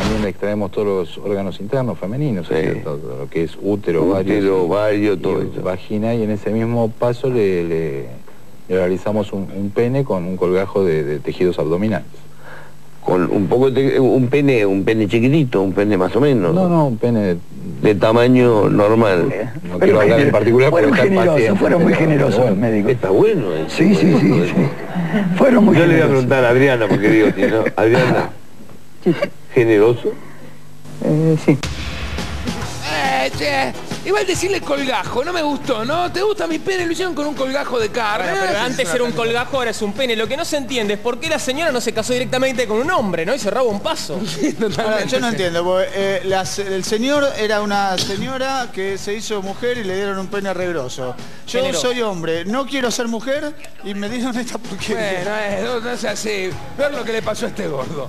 también le extraemos todos los órganos internos femeninos, Sí. ¿cierto? Todo lo que es útero, ovario, Útero, ovario, y todo eso. vagina, y en ese mismo paso le, le- le realizamos un, un pene con un colgajo de, de tejidos abdominales. Con un poco de, un pene, un pene chiquitito, un pene más o menos. No, no, un pene de, de tamaño normal. no quiero hablar en particular porque Fueron está el generosos, paciente. fueron muy generosos los médicos. Está bueno, ¿eh? Sí, sí, sí, sí. Fueron muy Yo le voy a generosos. preguntar a Adriana, porque digo, ¿no? Adriana, ¿generoso? Eh, sí. Eh, che, igual decirle colgajo, no me gustó, ¿no? ¿Te gusta mi pene? Lo hicieron con un colgajo de carne. Bueno, pero Eh, antes es era una un colgajo, ahora es un pene. Lo que no se entiende es por qué la señora no se casó directamente con un hombre, ¿no? Y cerraba un paso. Ahora, yo no entiendo, porque eh, las- el señor era una señora que se hizo mujer y le dieron un pene regroso. Yo Generó. soy hombre, no quiero ser mujer y me dieron esta porquería. Bueno, eh, no, no sea así. Ver lo que le pasó a este gordo.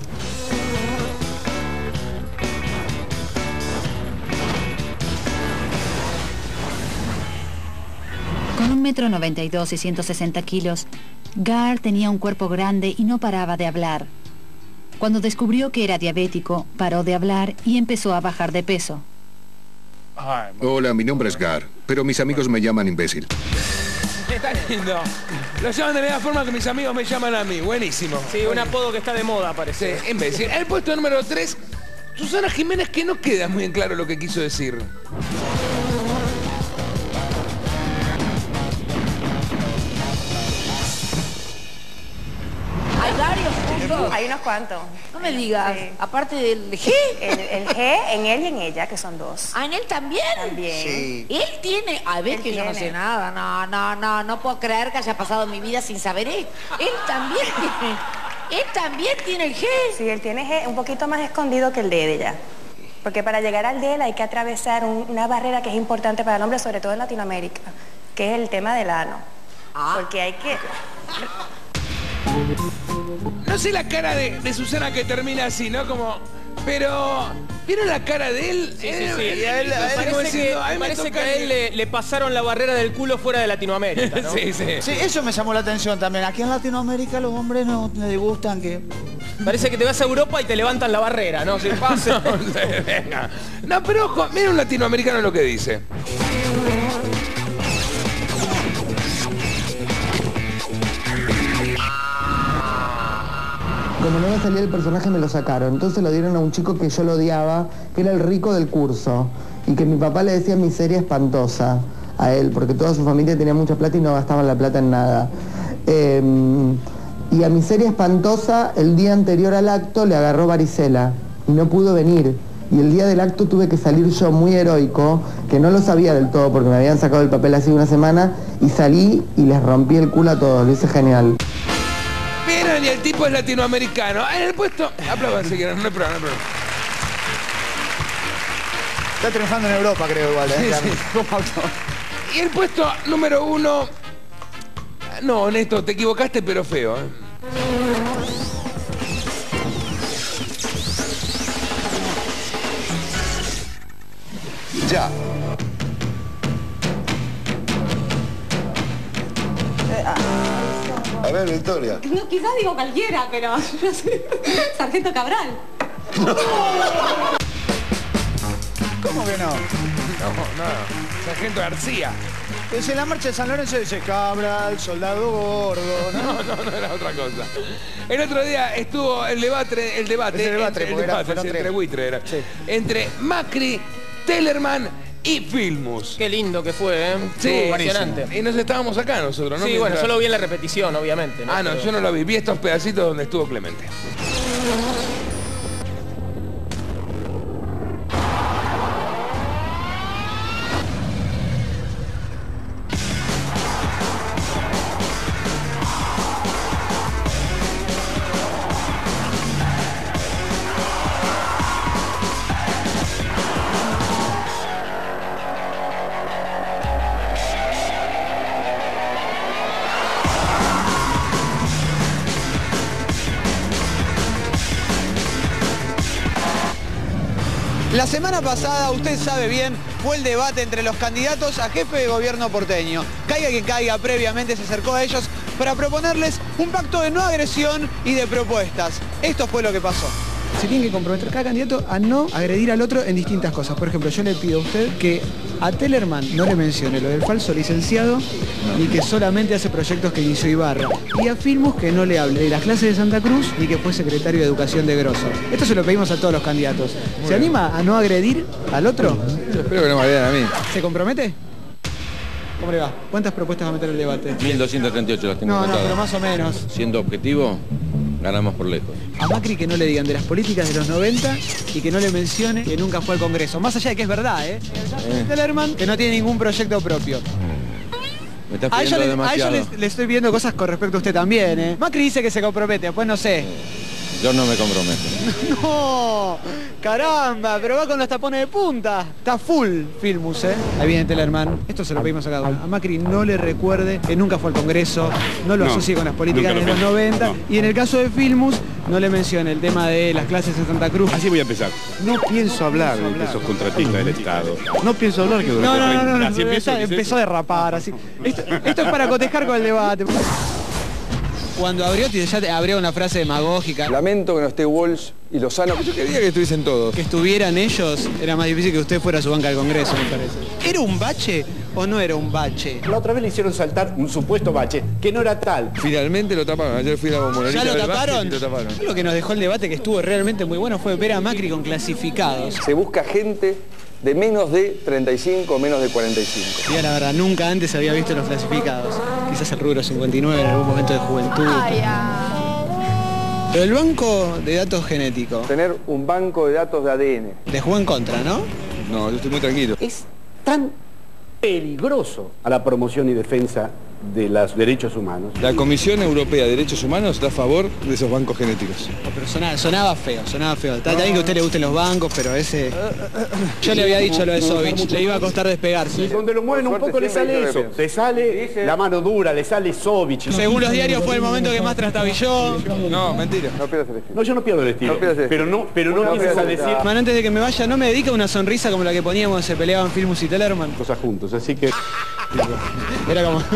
Con un metro noventa y dos y ciento sesenta kilos, Gar tenía un cuerpo grande y no paraba de hablar. Cuando descubrió que era diabético, paró de hablar y empezó a bajar de peso. Hola, mi nombre es Gar, pero mis amigos me llaman imbécil. Está lindo. Lo llaman de la misma forma que mis amigos me llaman a mí. Buenísimo. Sí, un apodo que está de moda, parece. Sí, imbécil. El puesto número tres, Susana Jiménez, que no queda muy en claro lo que quiso decir. Hay varios puntos. Hay unos cuantos. No me digas. Sí. Aparte del G. El, el G en él y en ella, que son dos. Ah, ¿en él también? También. Sí. Él tiene... A ver Él que yo no tiene. sé nada. No, no, no. No puedo creer que haya pasado mi vida sin saber él. Él también tiene... Él también tiene el G. Sí, él tiene G un poquito más escondido que el D de ella. Porque para llegar al D él hay que atravesar un- una barrera que es importante para el hombre, sobre todo en Latinoamérica, que es el tema del ano. Ah. Porque hay que... No sé la cara de, de Susana que termina así, ¿no? Como... Pero... ¿Vieron la cara de él? Sí, sí, Él- sí. él- él- Me así como parece que, diciendo, "Ay, me me parece toca que a el-". él le, le pasaron la barrera del culo fuera de Latinoamérica, ¿no? Sí, sí. Sí, eso me llamó la atención también. Aquí en Latinoamérica los hombres no les gustan que... Parece que te vas a Europa y te levantan la barrera, ¿no? Si pasa. No, se venga. No, pero ojo, mira un latinoamericano lo que dice. Como no me salía el personaje me lo sacaron, entonces lo dieron a un chico que yo lo odiaba, que era el rico del curso, y que mi papá le decía miseria espantosa a él, porque toda su familia tenía mucha plata y no gastaban la plata en nada. Eh, y a miseria espantosa, el día anterior al acto le agarró varicela y no pudo venir. Y el día del acto tuve que salir yo muy heroico, que no lo sabía del todo porque me habían sacado el papel hace una semana, y salí y les rompí el culo a todos, lo hice genial. Vieron, y el tipo es latinoamericano. En el puesto... Aplaudan si quieren, no hay problema, no hay problema. Está triunfando en Europa, creo, igual. ¿eh? Sí, sí. Y el puesto número uno... No, Néstor, te equivocaste, pero feo. ¿eh? Ya. A ver, Victoria. No, quizás digo cualquiera, pero yo soy Sargento Cabral. ¿Cómo que no? No, no. Sargento García. Pues en la marcha de San Lorenzo dice Cabral, soldado gordo, ¿no? No, no, no era otra cosa. El otro día estuvo el debate, el debate, El debate, entre, el porque era- debate, fueron sí, tres. entre buitre era. entre Macri, Tellerman y Filmus. Qué lindo que fue, ¿eh? Sí, Estuvo buenísimo. emocionante. Y nos estábamos acá nosotros, ¿no? Sí, bueno, Mientras- yo lo vi en la repetición, obviamente. Ah, no, Pero- yo no lo vi. Vi estos pedacitos donde estuvo Clemente. La semana pasada, usted sabe bien, fue el debate entre los candidatos a jefe de gobierno porteño. Caiga quien caiga, previamente se acercó a ellos para proponerles un pacto de no agresión y de propuestas. Esto fue lo que pasó. Se tiene que comprometer cada candidato a no agredir al otro en distintas cosas. Por ejemplo, yo le pido a usted que a Tellerman no le mencione lo del falso licenciado ni que solamente hace proyectos que inició Ibarra. Y a Filmus que no le hable de las clases de Santa Cruz ni que fue secretario de Educación de Grosso. Esto se lo pedimos a todos los candidatos. ¿Se anima a no agredir al otro? Yo espero que no me agredan a mí. ¿Se compromete? ¿Cómo le va? ¿Cuántas propuestas va a meter el debate? mil doscientos treinta y ocho las tengo No, no, anotadas. pero más o menos. Siendo objetivo, ganamos por lejos. A Macri que no le digan de las políticas de los noventa y que no le mencione que nunca fue al Congreso. Más allá de que es verdad, ¿eh? Eh. Tellerman que no tiene ningún proyecto propio. Me estás A ellos, pidiendo le, a demasiado. ellos le, le estoy viendo cosas con respecto a usted también, ¿eh? Macri dice que se compromete, después no sé. Yo no me comprometo. No, caramba, pero va con los tapones de punta. Está full Filmus, ¿eh? Ahí viene Tellerman. Esto se lo pedimos a cada uno. A Macri no le recuerde que nunca fue al Congreso, no lo No, asocie con las políticas de nunca los lo noventa. no. Y en el caso de Filmus, no le mencione el tema de las clases en Santa Cruz. Así voy a empezar. No pienso hablar de que sos contratista del Estado. No pienso hablar que No, no, no, no, no, Así empiezo, empezó, empezó a derrapar así. Esto, esto es para cotejar con el debate. Cuando abrió, ya te abrió una frase demagógica. Lamento que no esté Walsh y Lozano. Yo quería que estuviesen todos. Que estuvieran ellos, era más difícil que usted fuera a su banca del Congreso, me parece. ¿Era un bache o no era un bache? La otra vez le hicieron saltar un supuesto bache, que no era tal. Finalmente lo taparon. Ayer fui a la bombonera. ¿Ya lo taparon? Lo taparon. Lo que nos dejó el debate que estuvo realmente muy bueno fue ver a Macri con clasificados. Se busca gente de menos de treinta y cinco o menos de cuarenta y cinco. Diga la verdad, nunca antes había visto los clasificados. Quizás el rubro cincuenta y nueve en algún momento de juventud. Pero el banco de datos genéticos. Tener un banco de datos de A D N. Le jugó en contra, ¿no? No, yo estoy muy tranquilo. Es tan peligroso a la promoción y defensa de los derechos humanos. La Comisión Europea de Derechos Humanos está a favor de esos bancos genéticos. No, pero sonaba, sonaba feo, sonaba feo. Está bien que a usted le gusten los bancos, pero ese... Yo le había dicho lo de Sovich, le iba a costar despegarse. Y donde lo mueven un poco le sale eso. Le sale la mano dura, le sale Sovich. Según los diarios fue el momento que más trastabilló. No, mentira. No pierdas el estilo. No, yo no pierdo el estilo. No pierdas el pero no, pero no, No empieces a pierdas el decir Man, antes de que me vaya, ¿no me dedica una sonrisa como la que poníamos se peleaban Filmus y Tellerman? cosas juntos, así que... Era como...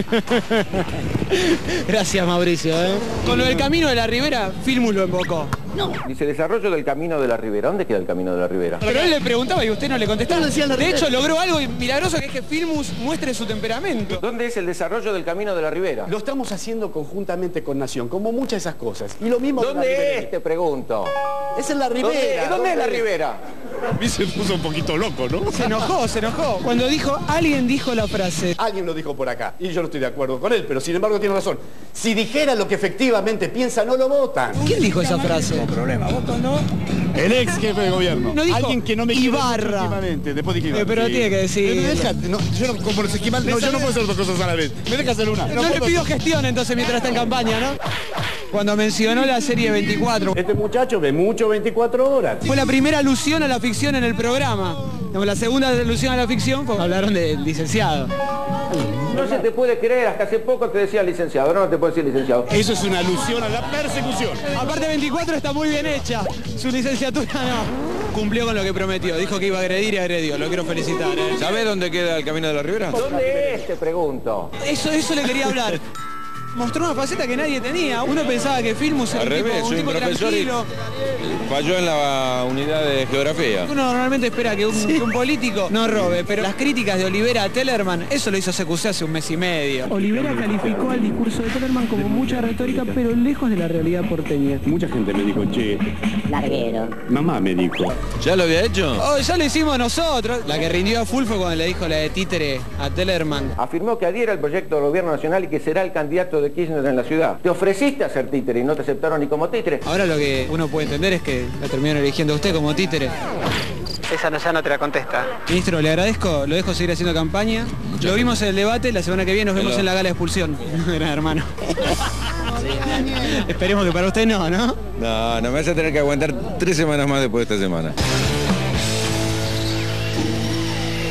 Gracias, Mauricio, ¿eh? Con lo del camino de la Ribera, Filmus lo invocó. No. Dice desarrollo del camino de la Ribera. ¿Dónde queda el camino de la Ribera? Pero él le preguntaba y usted no le contestaba. De hecho, logró algo milagroso que es que Filmus muestre su temperamento. ¿Dónde es el desarrollo del camino de la Ribera? Lo estamos haciendo conjuntamente con Nación, como muchas de esas cosas. Y lo mismo con la ¿Dónde Ribera. es? Te pregunto. Es en la ¿Dónde, Ribera. ¿dónde es la Ribera? A mí se puso un poquito loco, ¿no? Se enojó, se enojó. Cuando dijo, alguien dijo la frase. Alguien lo dijo por acá, y yo no estoy de acuerdo con él, pero sin embargo tiene razón. Si dijera lo que efectivamente piensa, no lo votan. ¿Quién dijo esa frase? No problema, voto no. El ex jefe de gobierno. No dijo Alguien que no me quiere Ibarra. últimamente. Después dije Ibarra. Eh, pero tiene que decir- Pero me deja- no, yo no, como los esquimales, no, yo no puedo hacer dos cosas a la vez. Me deja hacer una. No, le puedo- pido gestión entonces mientras está en campaña, ¿no? Cuando mencionó la serie veinticuatro. Este muchacho ve mucho veinticuatro horas. Fue la primera alusión a la ficción en el programa. Digamos, la segunda alusión a la ficción fue hablaron del licenciado. No se te puede creer, hasta hace poco te decía licenciado, ahora no te puedo decir licenciado. Eso es una alusión a la persecución. Aparte veinticuatro está muy bien hecha. Su licenciatura no. Cumplió con lo que prometió. Dijo que iba a agredir y agredió. Lo quiero felicitar. ¿eh? ¿Sabés dónde queda el camino de la Ribera? ¿Dónde es? Te pregunto. Eso, eso le quería hablar. Mostró una faceta que nadie tenía. Uno pensaba que Filmus era Al un tipo, revés, un soy un tipo profesor y tranquilo. falló en la unidad de geografía. Uno normalmente espera que un, que un político no robe, pero las críticas de Olivera a Tellerman, eso lo hizo C Q C hace un mes y medio. Olivera calificó al discurso de Tellerman como mucha retórica, pero lejos de la realidad porteña. Mucha gente me dijo, che, Larguero. mamá me dijo. ¿Ya lo había hecho? Oh, ya lo hicimos nosotros. La que rindió a full fue cuando le dijo la de títere a Tellerman. Afirmó que adhiera al proyecto del gobierno nacional y que será el candidato de Kirchner en la ciudad. Te ofreciste a ser títere y no te aceptaron ni como títere. Ahora lo que uno puede entender es que la terminaron eligiendo a usted como títere. Esa no, ya no te la contesta. Ministro, le agradezco, lo dejo seguir haciendo campaña. Lo vimos en el debate, la semana que viene nos vemos Hello. en la gala de expulsión. Gran hermano. Esperemos que para usted no, ¿no? No, no me vas a tener que aguantar tres semanas más después de esta semana.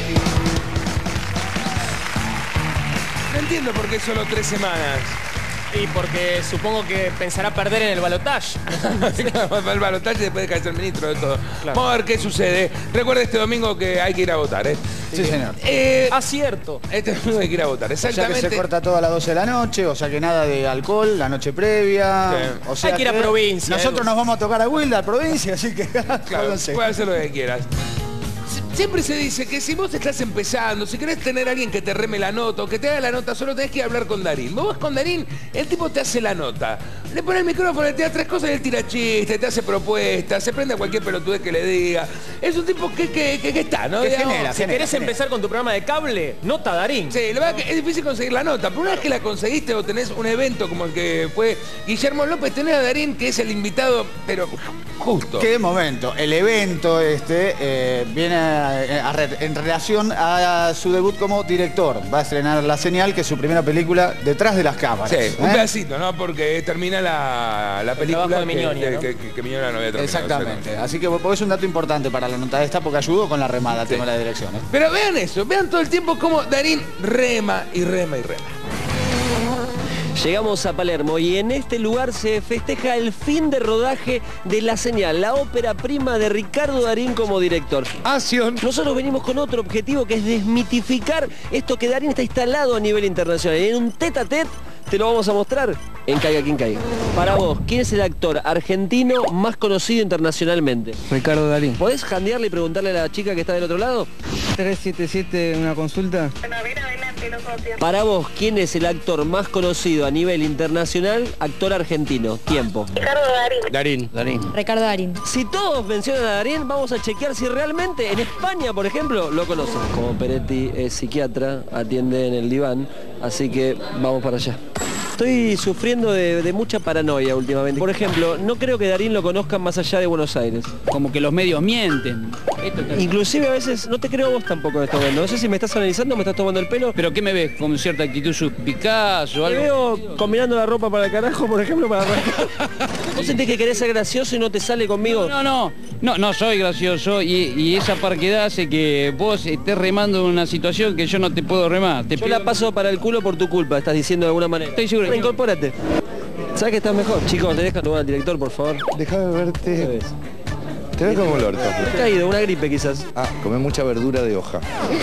No entiendo por qué solo tres semanas. Y porque supongo que pensará perder en el balotaje. El balotaje y después deja de ser ministro de todo. Claro. Vamos a ver qué sucede. Recuerda este domingo que hay que ir a votar, ¿eh? Sí, señor. Eh, ah, cierto. Este domingo hay que ir a votar, exactamente. O sea que se corta todo a las doce de la noche, o sea que nada de alcohol la noche previa. Sí. O sea hay que ir a provincia. Nosotros Edu. nos vamos a tocar a Wilda, a provincia, así que claro, puedes hacer lo que quieras. Siempre se dice que si vos estás empezando, si querés tener a alguien que te reme la nota o que te haga la nota, solo tenés que ir a hablar con Darín. Vos vas con Darín, el tipo te hace la nota. Le pone el micrófono, le tira tres cosas y él tira chistes, te hace propuestas, se prende a cualquier pelotudez que le diga. Es un tipo que, que, que, que está, ¿no? Que Digamos, genera, si genera, querés genera. empezar con tu programa de cable, nota Darín. Sí, la verdad que es difícil conseguir la nota, pero una vez que la conseguiste o tenés un evento como el que fue Guillermo López, tenés a Darín, que es el invitado, pero justo. ¿Qué momento? El evento este eh, viene a, a, en relación a su debut como director. Va a estrenar La Señal, que es su primera película detrás de las cámaras. Sí, ¿eh? un pedacito, ¿no? Porque termina la, la película de que, Miñonia, que, ¿no? que, que, que Miñonia no había terminado. Exactamente. Así que es un dato importante para la nota esta porque ayudó con la remada al Sí. tema de la dirección. ¿eh? Pero vean eso, vean todo el tiempo cómo Darín rema y rema y rema. Llegamos a Palermo y en este lugar se festeja el fin de rodaje de La Señal, la ópera prima de Ricardo Darín como director. Acción. Nosotros venimos con otro objetivo que es desmitificar esto que Darín está instalado a nivel internacional. Y en un tete a tete te lo vamos a mostrar en Caiga Quien Caiga. Para vos, ¿quién es el actor argentino más conocido internacionalmente? Ricardo Darín. ¿Podés jandearle y preguntarle a la chica que está del otro lado? tres siete siete, una consulta. Para vos, ¿quién es el actor más conocido a nivel internacional, actor argentino? Tiempo. Ricardo Darín. Darín. Darín. Ricardo Darín. Si todos mencionan a Darín, vamos a chequear si realmente en España, por ejemplo, lo conocen. Como Peretti es psiquiatra, atiende en el diván, así que vamos para allá. Estoy sufriendo de, de mucha paranoia últimamente. Por ejemplo, no creo que Darín lo conozcan más allá de Buenos Aires. Como que los medios mienten. Inclusive a veces no te creo a vos tampoco en este momento. No sé si me estás analizando o me estás tomando el pelo. ¿Pero qué me ves? ¿Con cierta actitud suspicaz o Te algo? veo combinando la ropa para el carajo, por ejemplo, para arrancar. ¿Vos sentís que querés ser gracioso y no te sale conmigo? No, no, no, no soy gracioso y, y esa parquedad hace que vos estés remando en una situación que yo no te puedo remar. Te Yo pido... la paso para el culo por tu culpa, estás diciendo de alguna manera. Estoy seguro. Incorpórate. ¿Sabes que estás mejor? Chicos, ¿te dejan lugar al director, por favor? Déjame verte. Te ves como el orto. Te ha caído, una gripe quizás. Ah, comé mucha verdura de hoja.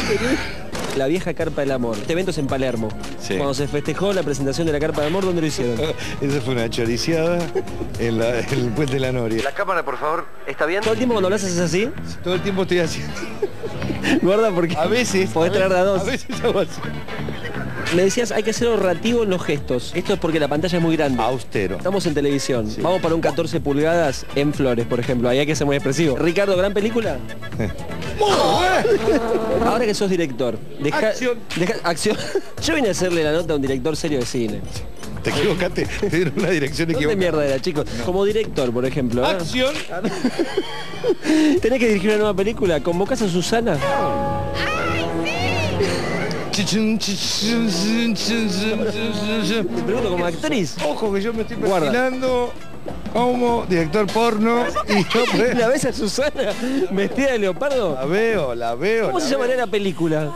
La vieja Carpa del Amor. Este evento es en Palermo. Sí. Cuando se festejó la presentación de la Carpa del Amor, ¿dónde lo hicieron? Esa fue una choriciada en, la, en el Puente de la Noria. La cámara, por favor. ¿Está bien? ¿Todo el tiempo cuando hablas es así? Todo el tiempo estoy haciendo. Guarda porque... A veces. Podés traer a dos. A veces hago así. Me decías, hay que ser ahorrativo en los gestos. Esto es porque la pantalla es muy grande. Austero. Estamos en televisión. Sí. Vamos para un catorce pulgadas en Flores, por ejemplo. Ahí hay que ser muy expresivo. Ricardo, ¿gran película? Ahora que sos director, deja, acción. Deja, acción. Yo vine a hacerle la nota a un director serio de cine. Te equivocaste, te dieron una dirección ¿Dónde equivocada. mierda era, chicos? No. Como director, por ejemplo. ¿eh? Acción. ¿Tenés que dirigir una nueva película? ¿Convocás a Susana? Te pregunto como actriz. Ojo que yo me estoy perfilando como director porno y yo... ¿La ves a Susana vestida de leopardo? La veo, la veo. ¿Cómo la se llamaría veo. la película?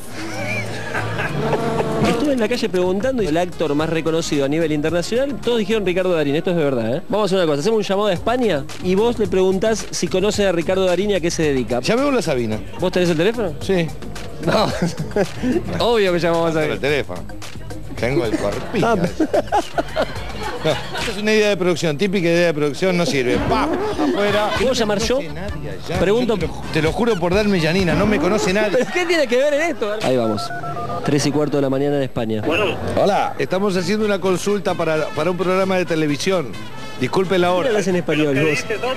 Estuve en la calle preguntando y el actor más reconocido a nivel internacional, todos dijeron Ricardo Darín, esto es de verdad, ¿eh? Vamos a hacer una cosa, hacemos un llamado a España y vos le preguntás si conoce a Ricardo Darín y a qué se dedica. Llamemos a Sabina. ¿Vos tenés el teléfono? Sí. No. Obvio que llamamos a el teléfono. Tengo el corpillo. Ah, no, esta es una idea de producción, típica idea de producción, no sirve. ¡Pah! Afuera. ¿Puedo llamar yo? Allá. Pregunto. Yo te, lo, te lo juro por darme Yanina, no me conoce nadie. ¿Pero qué tiene que ver en esto? Ahí vamos. Tres y cuarto de la mañana en España. Bueno. Hola, estamos haciendo una consulta para, para un programa de televisión. Disculpe la hora. ¿Qué hablas en español vos?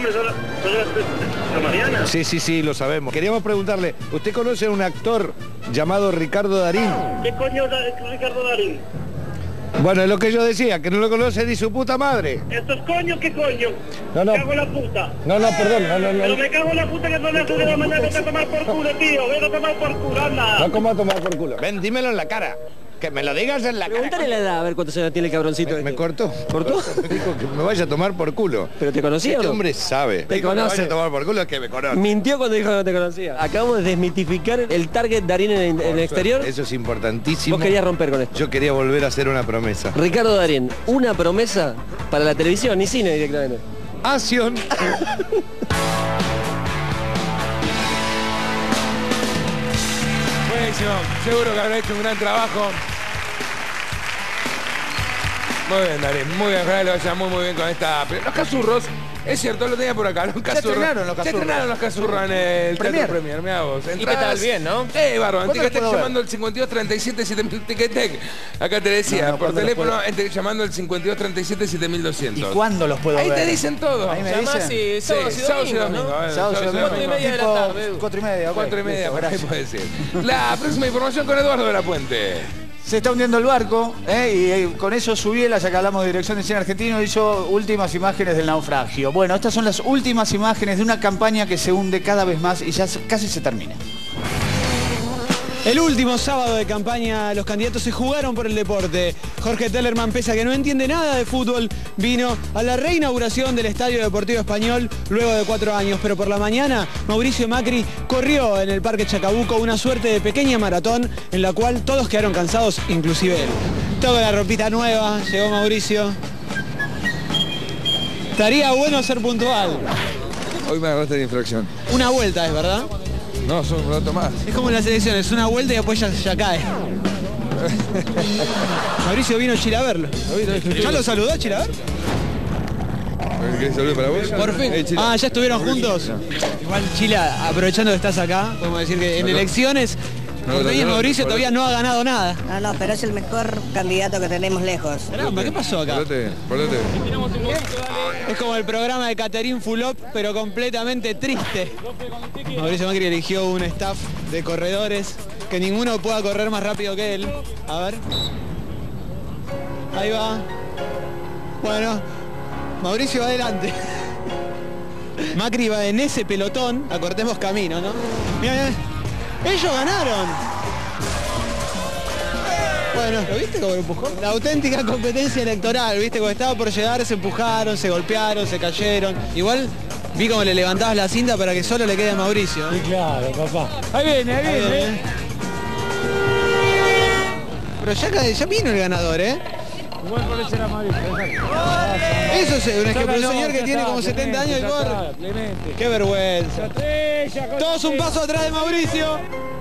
Sí, sí, sí, lo sabemos. Queríamos preguntarle, ¿usted conoce a un actor llamado Ricardo Darín? ¿Qué coño es Ricardo Darín? Bueno, es lo que yo decía, que no lo conoce ni su puta madre. ¿Esto es coño? ¿Qué coño? No, no. Me cago en la puta. No, no, perdón, no, no, no. Pero me cago en la puta que son las de la mañana, vete a tomar por culo, tío. Vete a tomar por culo, anda. No, ¿cómo a tomar por culo? Ven, dímelo en la cara. Que me lo digas en la cara. Preguntale la edad, a ver cuántos años tiene el cabroncito. Me, me este. cortó. ¿Cortó? Me dijo que me vaya a tomar por culo. ¿Pero te conocía Este o no? hombre sabe. Te Dijo que me conoce. vaya a tomar por culo, es que me conoce. Mintió cuando dijo que no te conocía. Acabamos de desmitificar el target Darín en, en el exterior. Eso es importantísimo. Vos querías romper con esto. Yo quería volver a hacer una promesa. Ricardo Darín, una promesa para la televisión, ni cine directamente. Acción. Buenísimo, seguro que habrá hecho un gran trabajo. Muy bien, Darín, muy bien, ojalá le vaya muy muy bien con esta... Los Cazurros, es cierto, lo tenía por acá, los Cazurros. estrenaron los Se Cazurros. estrenaron los Cazurros en el Premier. Teatro Premier, mirá vos. ¿Y qué tal? Bien, ¿no? Eh, bárbaro, ¿Cuándo Ticketek los puedo llamando al cincuenta y dos treinta y siete siete mil Ticketek. Acá te decía, No, no, por ¿cuándo los teléfono, puedo? entre- llamando al cincuenta y dos treinta y siete siete mil doscientos. ¿Y cuándo los puedo Ahí ver? te dicen todo. Ahí me Llamás dicen. y sábados y sábados y domingos, domingos, ¿no? eh, Sábado, sábados y sábado, Cuatro y domingos. media de la tipo tarde. Cuatro y media. ok. Cuatro y media, Listo, por ahí gracias. puede ser. La próxima información con Eduardo de la Puente. Se está hundiendo el barco, ¿eh? y eh, con eso Subiela, ya que hablamos de dirección de cine argentino, hizo últimas imágenes del naufragio. Bueno, estas son las últimas imágenes de una campaña que se hunde cada vez más y ya se- casi se termina. El último sábado de campaña, los candidatos se jugaron por el deporte. Jorge Tellerman, pese a que no entiende nada de fútbol, vino a la reinauguración del Estadio Deportivo Español luego de cuatro años. Pero por la mañana, Mauricio Macri corrió en el Parque Chacabuco una suerte de pequeña maratón en la cual todos quedaron cansados, inclusive él. Todo la ropita nueva, llegó Mauricio. Estaría bueno ser puntual. Hoy me agarraste de infracción. Una vuelta es, ¿verdad? No, son un rato más. Es como en las elecciones, una vuelta y después ya, ya cae. Mauricio vino Chile a verlo. ¿Ya lo saludó Chile a ver? ¿Querés saludo para vos? Por fin. Eh, Chile. Ah, ¿ya estuvieron juntos? Igual Chile, aprovechando que estás acá, podemos decir que en No, no. elecciones, No, Porteño no, no, Mauricio no, todavía no ha ganado nada. No, no, pero es el mejor candidato que tenemos lejos. Caramba, ¿qué pasó acá? Ponete, ponete. Es como el programa de Caterín Fulop, pero completamente triste. Mauricio Macri eligió un staff de corredores, que ninguno pueda correr más rápido que él. A ver. Ahí va. Bueno, Mauricio va adelante. Macri va en ese pelotón, acortemos camino, ¿no? Mirá, mirá. Ellos ganaron. Bueno, ¿lo viste cómo lo empujó? La auténtica competencia electoral, ¿viste? Cuando estaba por llegar, se empujaron, se golpearon, se cayeron. Igual vi cómo le levantabas la cinta para que solo le quede a Mauricio. ¿eh? Sí, claro, papá. Ahí viene, ahí Ahí viene. viene. Pero ya, ca- ya vino el ganador, ¿eh? Igual por eso era Mauricio. Eso es un ejemplo, un señor que tiene como setenta años y corre. Qué vergüenza. Todos un paso atrás de Mauricio.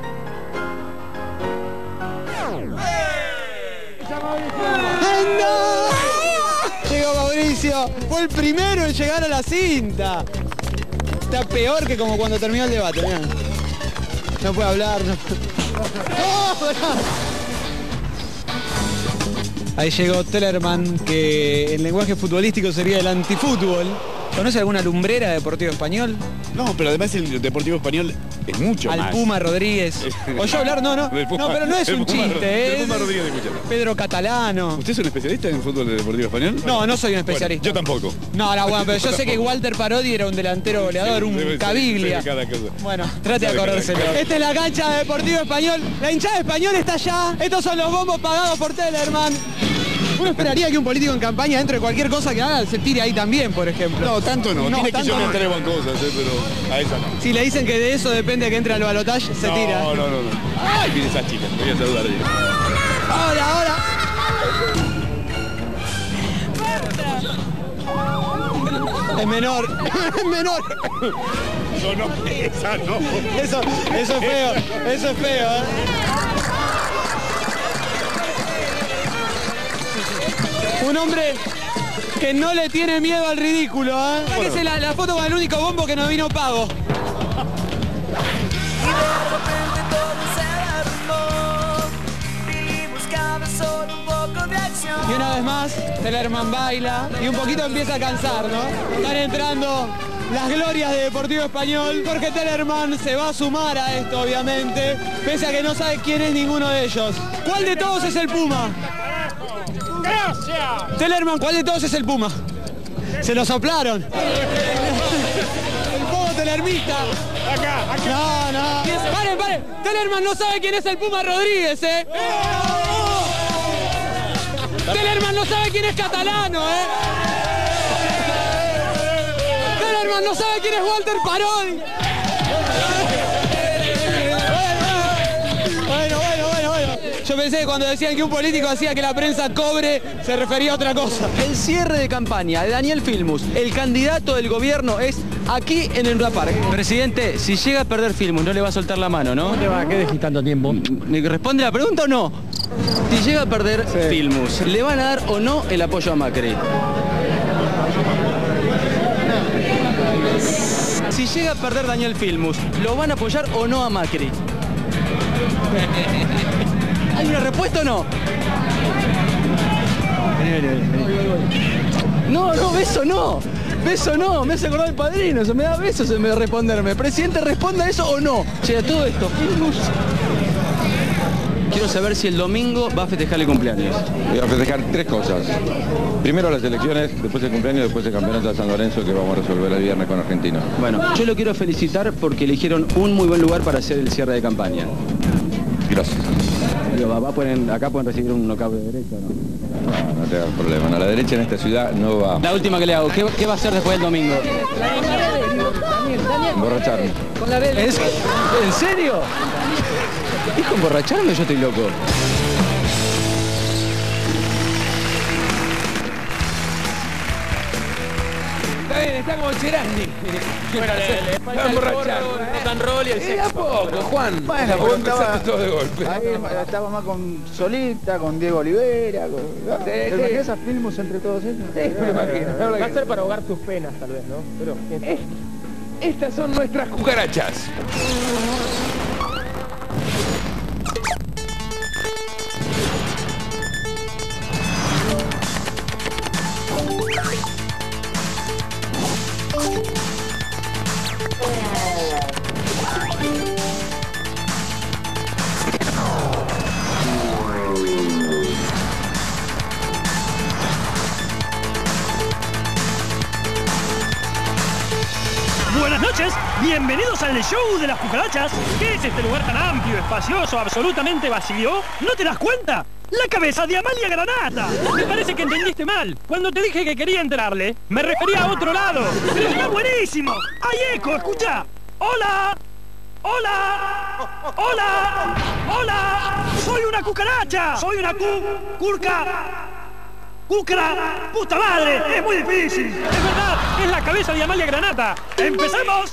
¡Anda! Llegó Mauricio. Fue el primero en llegar a la cinta. Está peor que como cuando terminó el debate, mirá. No puede hablar, no puede... ¡Oh, pará! Ahí llegó Tellerman, que en lenguaje futbolístico sería el antifútbol. ¿Conoce alguna lumbrera de Deportivo Español? No, pero además el Deportivo Español es mucho Al más. Puma Rodríguez. O yo hablar, no, no. Del Puma- No, pero no es del un Puma- chiste, del es Puma Rodríguez de Muchacho. Pedro Catalano. ¿Usted es un especialista en fútbol del Deportivo Español? No, no soy un especialista. Bueno, yo tampoco. No, no, bueno, pero yo sé que Walter Parodi era un delantero goleador, Debe un ser, cabiglia. sí, cada cosa. Bueno, trate de Cada acordárselo. cosa. Esta es la cancha de Deportivo Español. La hinchada española está allá. Estos son los bombos pagados por Tellerman. Uno esperaría que un político en campaña, dentro de cualquier cosa que haga, se tire ahí también, por ejemplo. No, tanto no. Tiene que tanto yo me no. enteré con cosas, eh, pero a esa no. Si le dicen que de eso depende que entre al balotaje, se no, tira. No, no, no. Ay, viene esa chica. Voy a saludar ahí. Ahora, ahora. Es menor, es menor. Eso no, esa no. Eso, eso es feo, eso es feo, ¿eh? Un hombre que no le tiene miedo al ridículo, ¿eh? Sáquese la, la foto con el único bombo que no vino pago. Y una vez más, Tellerman baila y un poquito empieza a cansar, ¿no? Están entrando las glorias de Deportivo Español, porque Tellerman se va a sumar a esto, obviamente, pese a que no sabe quién es ninguno de ellos. ¿Cuál de todos es el Puma? ¡Gracias! Tellerman, ¿cuál de todos es el Puma? Se lo soplaron. El pogo telermista. Acá, acá. No, no. Paren, paren. Tellerman no sabe quién es el Puma Rodríguez, ¿eh? Tellerman no sabe quién es Catalano, ¿eh? Tellerman no sabe quién es Walter Parodi. Bueno, bueno, bueno, bueno. Yo pensé que cuando decían que un político hacía que la prensa cobre, se refería a otra cosa. El cierre de campaña de Daniel Filmus, el candidato del gobierno, es aquí en el Luna Park. Presidente, si llega a perder Filmus, no le va a soltar la mano, ¿no? ¿Cómo te va? ¿Qué dejes tanto tiempo? ¿Me responde la pregunta o no? Si llega a perder sí. Filmus, ¿le van a dar o no el apoyo a Macri? Si llega a perder Daniel Filmus, ¿lo van a apoyar o no a Macri? ¿Hay una respuesta o no? No, no, beso no. Beso no, me hace acordar el padrino, se me da besos en vez de responderme. Presidente, ¿responda eso o no? Che, a todo esto, Filmus. Quiero saber si el domingo va a festejar el cumpleaños. Voy a festejar tres cosas. Primero las elecciones, después el cumpleaños, después el campeonato de San Lorenzo que vamos a resolver el viernes con Argentina. Bueno, yo lo quiero felicitar porque eligieron un muy buen lugar para hacer el cierre de campaña. Gracias. Va, va, pueden, acá pueden recibir un knockout de derecha, ¿no? No, no te hagas problema. No, la derecha en esta ciudad no va. La última que le hago, ¿qué, qué va a hacer después del domingo? Emborracharme. ¿Es, ¿En serio? ¿Dijo emborracharme o yo estoy loco? Está bien, está como Cherasni. Bueno, le, le falta el porro, rock and roll y el sexo. Y a poco, Juan. Bueno, porque estaba, todo de golpe. Ahí estaba más con Solita, con Diego Olivera. Con, ¿no? ¿Te sí. imaginas a Filmus entre todos ellos? Sí, me lo imagino. Va a ser para ahogar tus penas, tal vez, ¿no? Pero, es, estas son nuestras cucarachas. Buenas noches, bienvenidos al show de las cucarachas. ¿Qué es este lugar tan amplio, espacioso, absolutamente vacío? ¿No te das cuenta? ¡La cabeza de Amalia Granata! Me parece que entendiste mal. Cuando te dije que quería entrarle, me refería a otro lado. ¡Pero está buenísimo! ¡Hay eco! ¡Escucha! ¡Hola! ¡Hola! ¡Hola! ¡Hola! ¡Soy una cucaracha! ¡Soy una cu... curca... ¡Cucra! ¡Puta madre! ¡Es muy difícil! ¡Es verdad! ¡Es la cabeza de Amalia Granata! ¡Empecemos!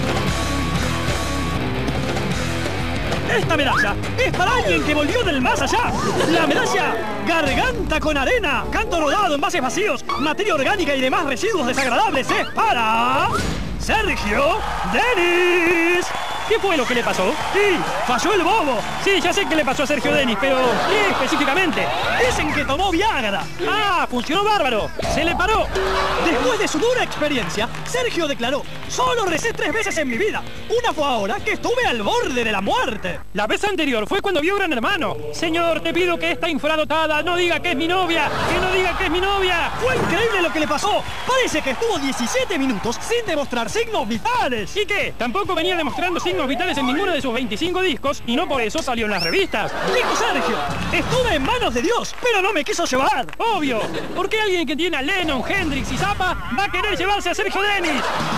Esta medalla es para alguien que volvió del más allá. La medalla Garganta con Arena, canto rodado en bases vacíos, materia orgánica y demás residuos desagradables es para... Sergio Denis. ¿Qué fue lo que le pasó? Sí, falló el bobo. Sí, ya sé qué le pasó a Sergio Denis, pero ¿qué específicamente? Dicen que tomó Viagra. Ah, funcionó bárbaro. Se le paró. Después de su dura experiencia, Sergio declaró: solo recé tres veces en mi vida. Una fue ahora que estuve al borde de la muerte. La vez anterior fue cuando vio Gran Hermano. Señor, te pido que esta infradotada no diga que es mi novia. Que no diga que es mi novia. Fue increíble lo que le pasó. Parece que estuvo diecisiete minutos sin demostrar signos vitales. ¿Y qué? Tampoco venía demostrando signos vitales en ninguno de sus veinticinco discos y no por eso salió en las revistas. Dijo Sergio: estuve en manos de Dios, pero no me quiso llevar. Obvio. ¿Por qué alguien que tiene a Lennon, Hendrix y Zappa va a querer llevarse a Sergio Denis?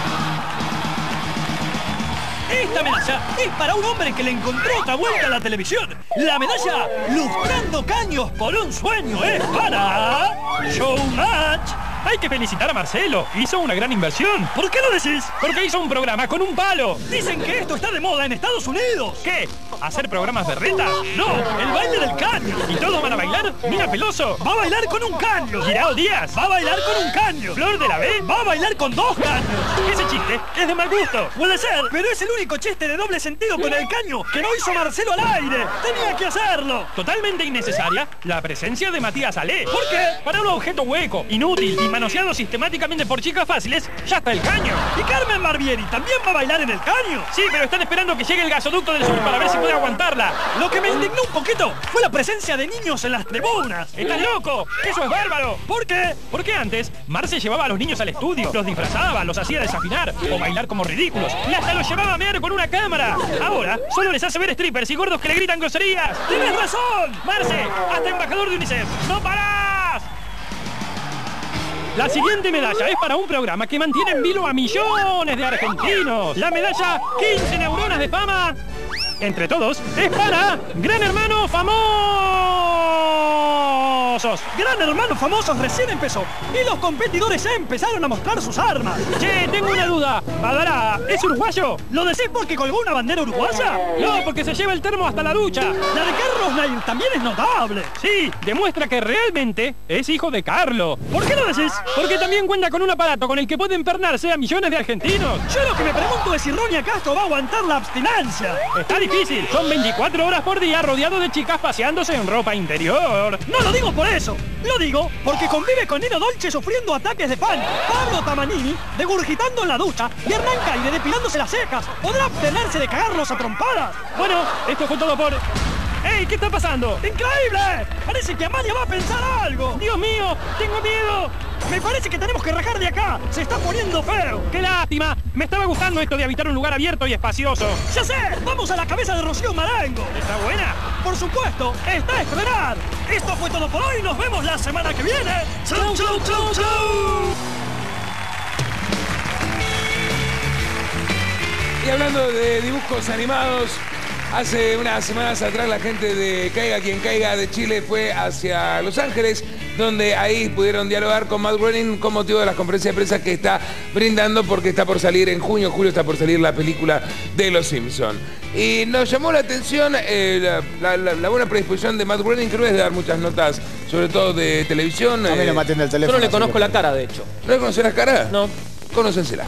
Esta medalla es para un hombre que le encontró otra vuelta a la televisión. La medalla Lustrando Caños por un Sueño es para... Showmatch. Hay que felicitar a Marcelo. Hizo una gran inversión. ¿Por qué lo decís? Porque hizo un programa con un palo. Dicen que esto está de moda en Estados Unidos. ¿Qué? ¿Hacer programas de reta? No, el baile del caño. ¿Y todos van a bailar? Mira Peloso va a bailar con un caño. Girao Díaz va a bailar con un caño. Flor de la B va a bailar con dos caños. Ese chiste es de mal gusto. Puede ser, pero es el único chiste de doble sentido con el caño que no hizo Marcelo al aire. Tenía que hacerlo. Totalmente innecesaria la presencia de Matías Ale. ¿Por qué? Para un objeto hueco, inútil y manoseado sistemáticamente por chicas fáciles, ya está el caño. Y Carmen Barbieri también va a bailar en el caño. Sí, pero están esperando que llegue el gasoducto del sur para ver si puede aguantarla. Lo que me indignó un poquito fue la presencia de niños en las tribunas. ¡Estás loco! ¡Eso es bárbaro! ¿Por qué? Porque antes, Marce llevaba a los niños al estudio, los disfrazaba, los hacía desafinar o bailar como ridículos y hasta los llevaba a mear con una cámara. Ahora, solo les hace ver strippers y gordos que le gritan groserías. ¡Tienes razón! Marce, hasta embajador de UNICEF. ¡No pará! La siguiente medalla es para un programa que mantiene en vilo a millones de argentinos. La medalla quince neuronas de fama, entre todos, es para Gran Hermano Famosos. Gran Hermano Famosos recién empezó y los competidores ya empezaron a mostrar sus armas. Che, tengo una duda. Badara, ¿es uruguayo? ¿Lo decís porque colgó una bandera uruguaya? No, porque se lleva el termo hasta la ducha. La de Carlos Nail también es notable. Sí, demuestra que realmente es hijo de Carlos. ¿Por qué lo decís? Porque también cuenta con un aparato con el que puede empernarse a millones de argentinos. Yo lo que me pregunto es si Ronia Castro va a aguantar la abstinencia. Está difícil. Son veinticuatro horas por día rodeado de chicas paseándose en ropa interior. No lo digo por eso. Lo digo porque convive con Nino Dolce sufriendo ataques de pánico, Pablo Tamanini degurgitando en la ducha y Hernán Caire depilándose las cejas. ¿Podrá abstenerse de cagarlos a trompadas? Bueno, esto fue todo por... ¡Ey! ¿Qué está pasando? ¡Increíble! Parece que Amalia va a pensar algo. ¡Dios mío! ¡Tengo miedo! Me parece que tenemos que rajar de acá. Se está poniendo feo. ¡Qué lástima! Me estaba gustando esto de habitar un lugar abierto y espacioso. ¡Ya sé! ¡Vamos a la cabeza de Rocío Marengo! ¿Está buena? Por supuesto, está a estrenar. Esto fue todo por hoy. Nos vemos la semana que viene. ¡Chau, chau, chau, chau! Y hablando de dibujos animados, hace unas semanas atrás la gente de Caiga Quien Caiga de Chile fue hacia Los Ángeles, donde ahí pudieron dialogar con Matt Groening con motivo de las conferencias de prensa que está brindando, porque está por salir en junio, julio está por salir la película de Los Simpsons. Y nos llamó la atención eh, la, la, la buena predisposición de Matt Groening, que no es de dar muchas notas, sobre todo de televisión. A mí eh, no me atiende el teléfono. Yo no le conozco la cara, de hecho. ¿No le conoces la cara? No. Conócensela.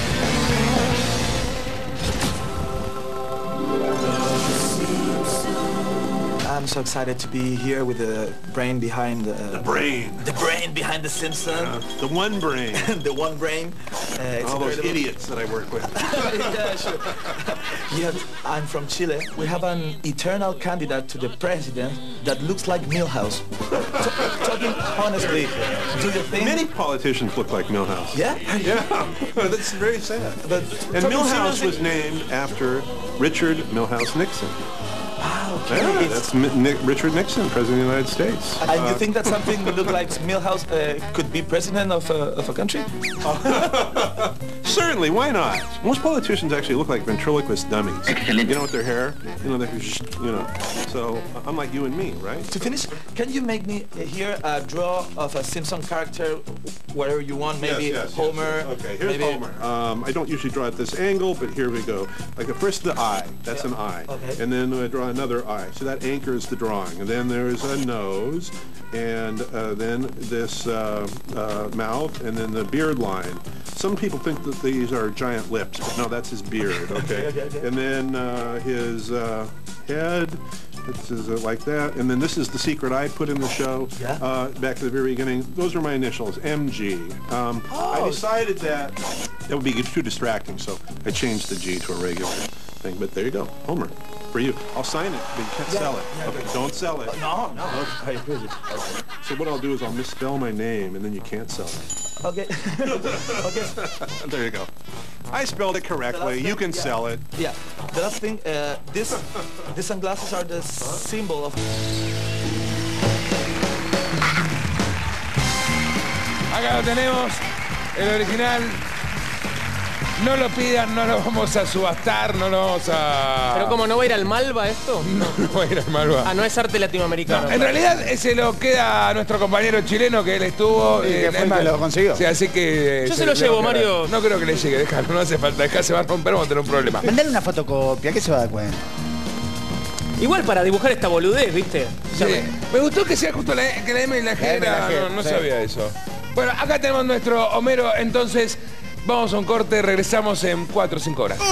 I'm so excited to be here with the brain behind the... The brain. The brain behind the Simpsons. Uh, the one brain. The one brain. Uh, it's All those very... idiots that I work with. Yeah, sure. Yeah, I'm from Chile. We have an eternal candidate to the president that looks like Milhouse. Talking honestly, do you think... Many politicians look like Milhouse. Yeah? Yeah. That's very sad. But and Milhouse seriously... was named after Richard Milhouse Nixon. Ah, okay. Yeah, that's Nick, Richard Nixon, President of the United States. And uh, you think that something that looks like Milhouse uh, could be president of a, of a country? Certainly, why not? Most politicians actually look like ventriloquist dummies. Excellent. You know, with their hair, you know, they're, you know. So, unlike you and me, right? To finish, can you make me here a draw of a Simpson character, wherever you want? Maybe yes, yes, Homer. Yes, yes. Okay, here's maybe... Homer. Um, I don't usually draw at this angle, but here we go. Like the first, the eye. That's yeah. an eye. Okay. And then I draw another eye. So that anchors the drawing. And then there's a nose, and uh, then this uh, uh, mouth, and then the beard line. Some people think that these are giant lips, but no, that's his beard, okay? okay, okay. And then uh, his uh, head, this is uh, like that. And then this is the secret I put in the show yeah. uh, back at the very beginning. Those are my initials, M G. Um, oh. I decided that that would be too distracting, so I changed the G to a regular thing. But there you go, Homer, for you. I'll sign it, but you can't yeah, sell it. Yeah, okay, okay. Don't sell it. Uh, no, no. Okay. I agree. Okay. So what I'll do is I'll misspell my name, and then you can't sell it. Okay. Okay. There you go. I spelled it correctly. Thing, you can yeah. sell it. Yeah. The last thing, uh, this, these sunglasses are the symbol of... Acá lo tenemos, el original. No lo pidan, no lo vamos a subastar, no lo vamos a... ¿Pero cómo, no va a ir al Malva esto? No, no va a ir al Malva. Ah, no es arte latinoamericano. No, en realidad se lo queda a nuestro compañero chileno que él estuvo. Sí, que eh, fue el que lo consiguió. Sí, así que... Yo se lo llevo, Mario. No creo que le llegue, déjalo, no hace falta, dejar, se va a romper, vamos a tener un problema. Mandale una fotocopia, ¿qué se va a dar cuenta? Igual para dibujar esta boludez, ¿viste? Sí. Me... me gustó que sea justo la, que la M y la G, era, no, no sí. sabía eso. Bueno, acá tenemos nuestro Homero, entonces... Vamos a un corte, regresamos en cuatro o cinco horas.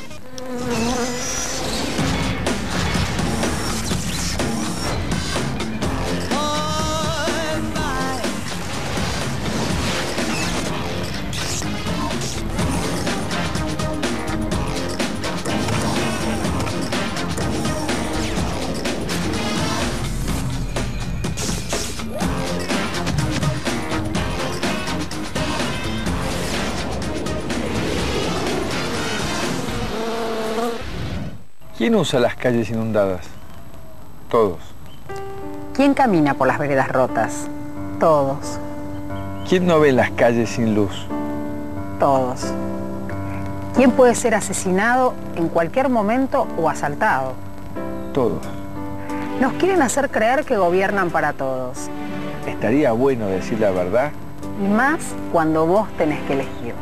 ¿Quién usa las calles inundadas? Todos. ¿Quién camina por las veredas rotas? Todos. ¿Quién no ve las calles sin luz? Todos. ¿Quién puede ser asesinado en cualquier momento o asaltado? Todos. Nos quieren hacer creer que gobiernan para todos. Estaría bueno decir la verdad. Y más cuando vos tenés que elegir.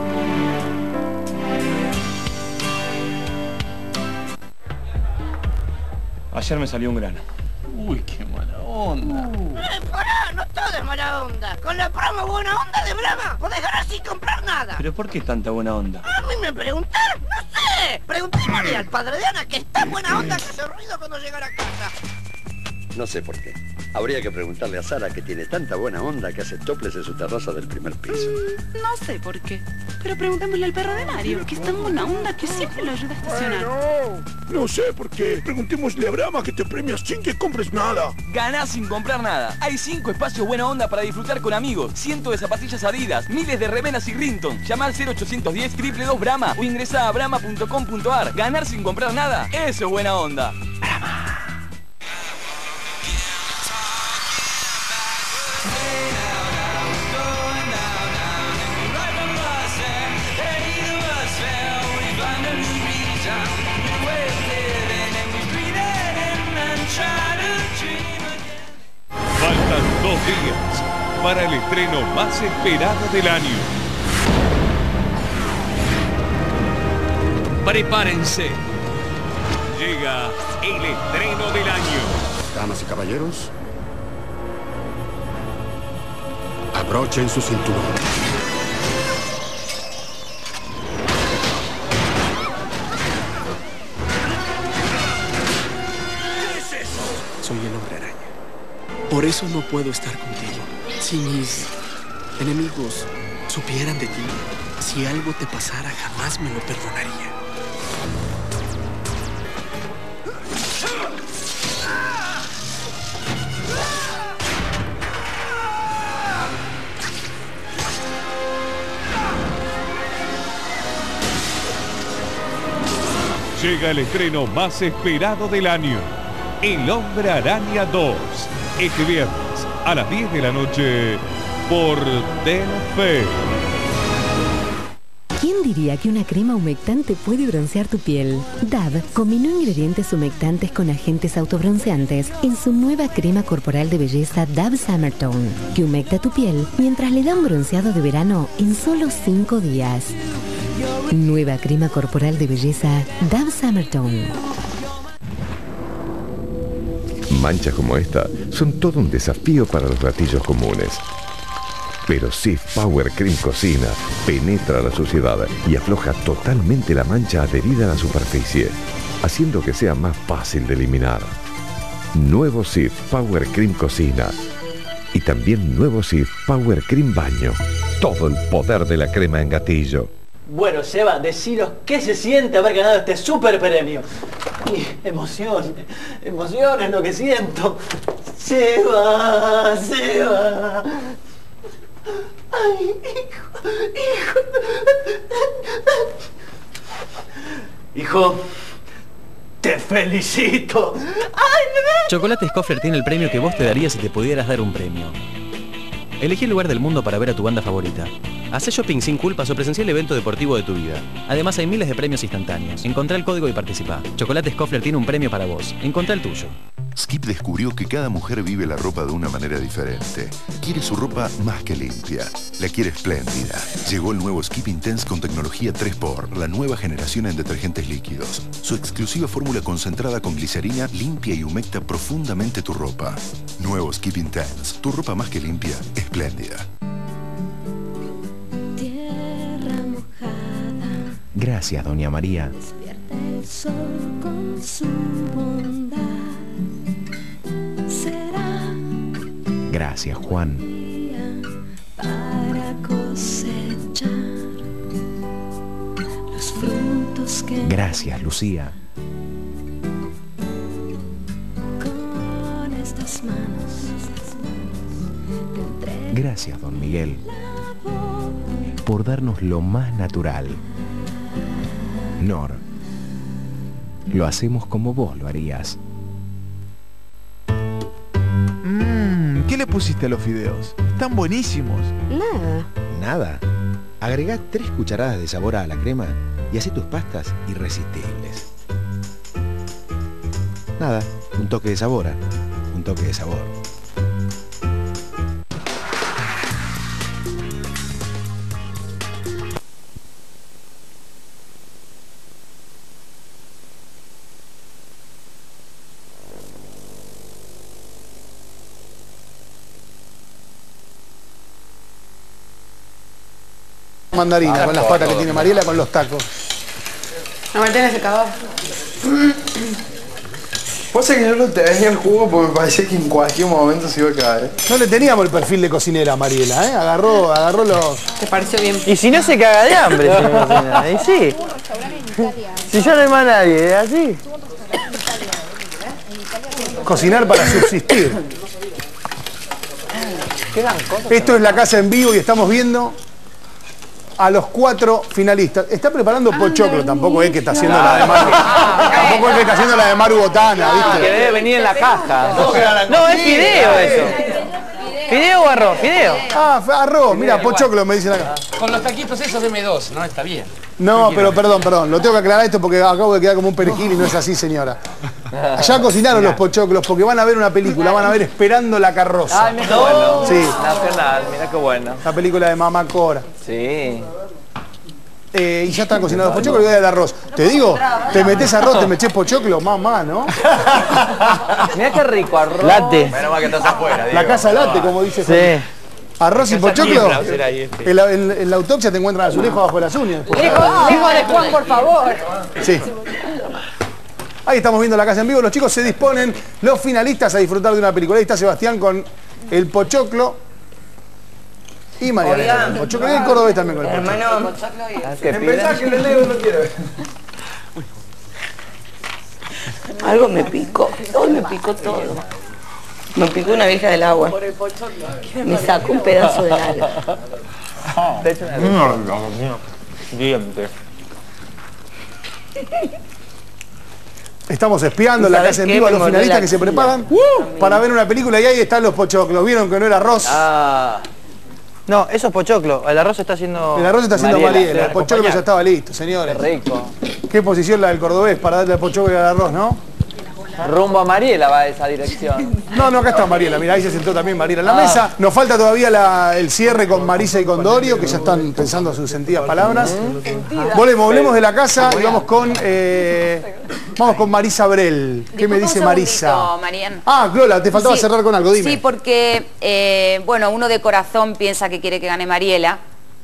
Ayer me salió un grano. Uy, qué mala onda. Eh, pará, no todo es mala onda. Con la promo buena onda de Brahma podés ganar sin comprar nada. ¿Pero por qué tanta buena onda? A mí me preguntás, no sé. Preguntémosle al padre de Ana que está buena onda que hace ruido cuando llega a la casa. No sé por qué. Habría que preguntarle a Sara, que tiene tanta buena onda que hace toples en su terraza del primer piso. Mm, no sé por qué. Pero preguntémosle al perro de Mario, que es tan buena onda que siempre lo ayuda a estacionar. Bueno, no sé por qué. Preguntémosle a Brahma que te premia sin que compres nada. Ganás sin comprar nada. Hay cinco espacios buena onda para disfrutar con amigos. Cientos de zapatillas Adidas, miles de remeras y Rington. Llama al cero ochocientos diez, triple dos Brahma o ingresa a brahma punto com punto ar. Ganar sin comprar nada, eso es buena onda. Faltan dos días para el estreno más esperado del año. Prepárense. Llega el estreno del año. Damas y caballeros, abrochen su cinturón. ¿Qué es eso? Soy el Hombre Araña. Por eso no puedo estar contigo. Si mis enemigos supieran de ti, si algo te pasara, jamás me lo perdonaría. Llega el estreno más esperado del año. El Hombre Araña dos. Este viernes a las diez de la noche por Telefe. ¿Quién diría que una crema humectante puede broncear tu piel? Dove combinó ingredientes humectantes con agentes autobronceantes en su nueva crema corporal de belleza Dove Summer Tone, que humecta tu piel mientras le da un bronceado de verano en solo cinco días. Nueva crema corporal de belleza Dove Summer Tone. Manchas como esta son todo un desafío para los gatillos comunes. Pero Cif Power Cream Cocina penetra la suciedad y afloja totalmente la mancha adherida a la superficie, haciendo que sea más fácil de eliminar. Nuevo Cif Power Cream Cocina. Y también nuevo Cif Power Cream Baño. Todo el poder de la crema en gatillo. Bueno, Seba, deciros qué se siente haber ganado este super premio. Y emoción, emoción es lo que siento. Seba, Seba. Ay, hijo, hijo. Hijo, te felicito. Ay, bebé. Chocolate Scoffler tiene el premio que vos te darías si te pudieras dar un premio. Elegí el lugar del mundo para ver a tu banda favorita. Hacé shopping sin culpas o presencia el evento deportivo de tu vida. Además hay miles de premios instantáneos. Encontrá el código y participá. Chocolate Scoffler tiene un premio para vos. Encontrá el tuyo. Skip descubrió que cada mujer vive la ropa de una manera diferente. Quiere su ropa más que limpia. La quiere espléndida. Llegó el nuevo Skip Intense con tecnología tres por, la nueva generación en detergentes líquidos. Su exclusiva fórmula concentrada con glicerina limpia y humecta profundamente tu ropa. Nuevo Skip Intense. Tu ropa más que limpia, espléndida. Tierra mojada. Gracias, doña María. Despierta el sol con su bondad. Será Gracias, Juan. para cosechar los frutos que Gracias, Lucía. con estas manos te entrego Gracias, don Miguel, por darnos lo más natural. Nor, lo hacemos como vos lo harías. Mmm, ¿qué le pusiste a los fideos? están buenísimos. Nada. Nada. Agregá tres cucharadas de sabor a la crema y hacé tus pastas irresistibles. Nada, un toque de sabor, un toque de sabor. Mandarina, con las patas que tiene Mariela, con los tacos. No me tenés secador. Pasa que yo no tenía el jugo porque me parecía que en cualquier momento se iba a caer. No le teníamos el perfil de cocinera a Mariela, ¿eh? Agarró, agarró los... ¿Te pareció bien? Y si no se caga de hambre, si no cocina. Y sí. Si ya no hay más nadie, ¿es así? Cocinar para subsistir. Quedan cosas. Esto es La Casa en Vivo y estamos viendo a los cuatro finalistas. Está preparando pochoclo, tampoco es que está haciendo la de Maru. Tampoco es que está haciendo la de Maru Botana, ¿viste? Que debe venir en la caja. No, es fideo eso. ¿Fideo o arroz? Fideo. Ah, arroz, mira, pochoclo me dicen acá. Con los taquitos esos M dos, no está bien. No, pero perdón, perdón, lo tengo que aclarar esto porque acabo de quedar como un perejil y no es así, señora. Ya cocinaron los pochoclos porque van a ver una película, van a ver Esperando la carroza. Ay, mira qué bueno. Sí. Nacional, mira qué bueno. La película de Mamá Cora. Sí. Eh, y ya están cocinados los pochoclos y voy a dar arroz. Te digo, te metés arroz, te metés pochoclo, mamá, ¿no? Mira qué rico arroz. Late. Menos mal que estás afuera, Diego. La casa late, como dice. Sí. Arroz y pochoclo. En la, en, en la autopsia te encuentran azulejo bajo las uñas. Lejos, lejos de Juan, por favor. Sí. Ahí estamos viendo La Casa en Vivo. Los chicos se disponen, los finalistas, a disfrutar de una película. Ahí está Sebastián con el pochoclo. Y Mariana. El pochoclo y el cordobés también con el pochoclo. Hermano, Empezá que lo leo, no quiero ver. algo me picó. Todo me picó todo. Me picó una vieja del agua. Me sacó un pedazo del alga. Diente. Estamos espiando La Casa en Vivo a los finalistas que se preparan para ver una película y ahí están los pochoclos. ¿Vieron que no era arroz? Ah. No, eso es pochoclo. El arroz está haciendo... El arroz está haciendo Mariela. Mariela. El pochoclo ya estaba listo, señores. Qué rico. Qué posición la del cordobés para darle al pochoclo y al arroz, ¿no? Rumbo a Mariela va esa dirección. No, no, acá está Mariela. Mira, ahí se sentó también Mariela en la Ah. mesa. Nos falta todavía la- el cierre con Marisa y con Dorio, que ya están pensando sus sentidas palabras. Volvemos, volvemos de la casa y vamos con eh, vamos con Marisa Brel. ¿Qué me dice Marisa? Marian. Ah, Lola, te faltaba Sí. cerrar con algo, dime. Sí, porque, eh, bueno, uno de corazón piensa que quiere que gane Mariela,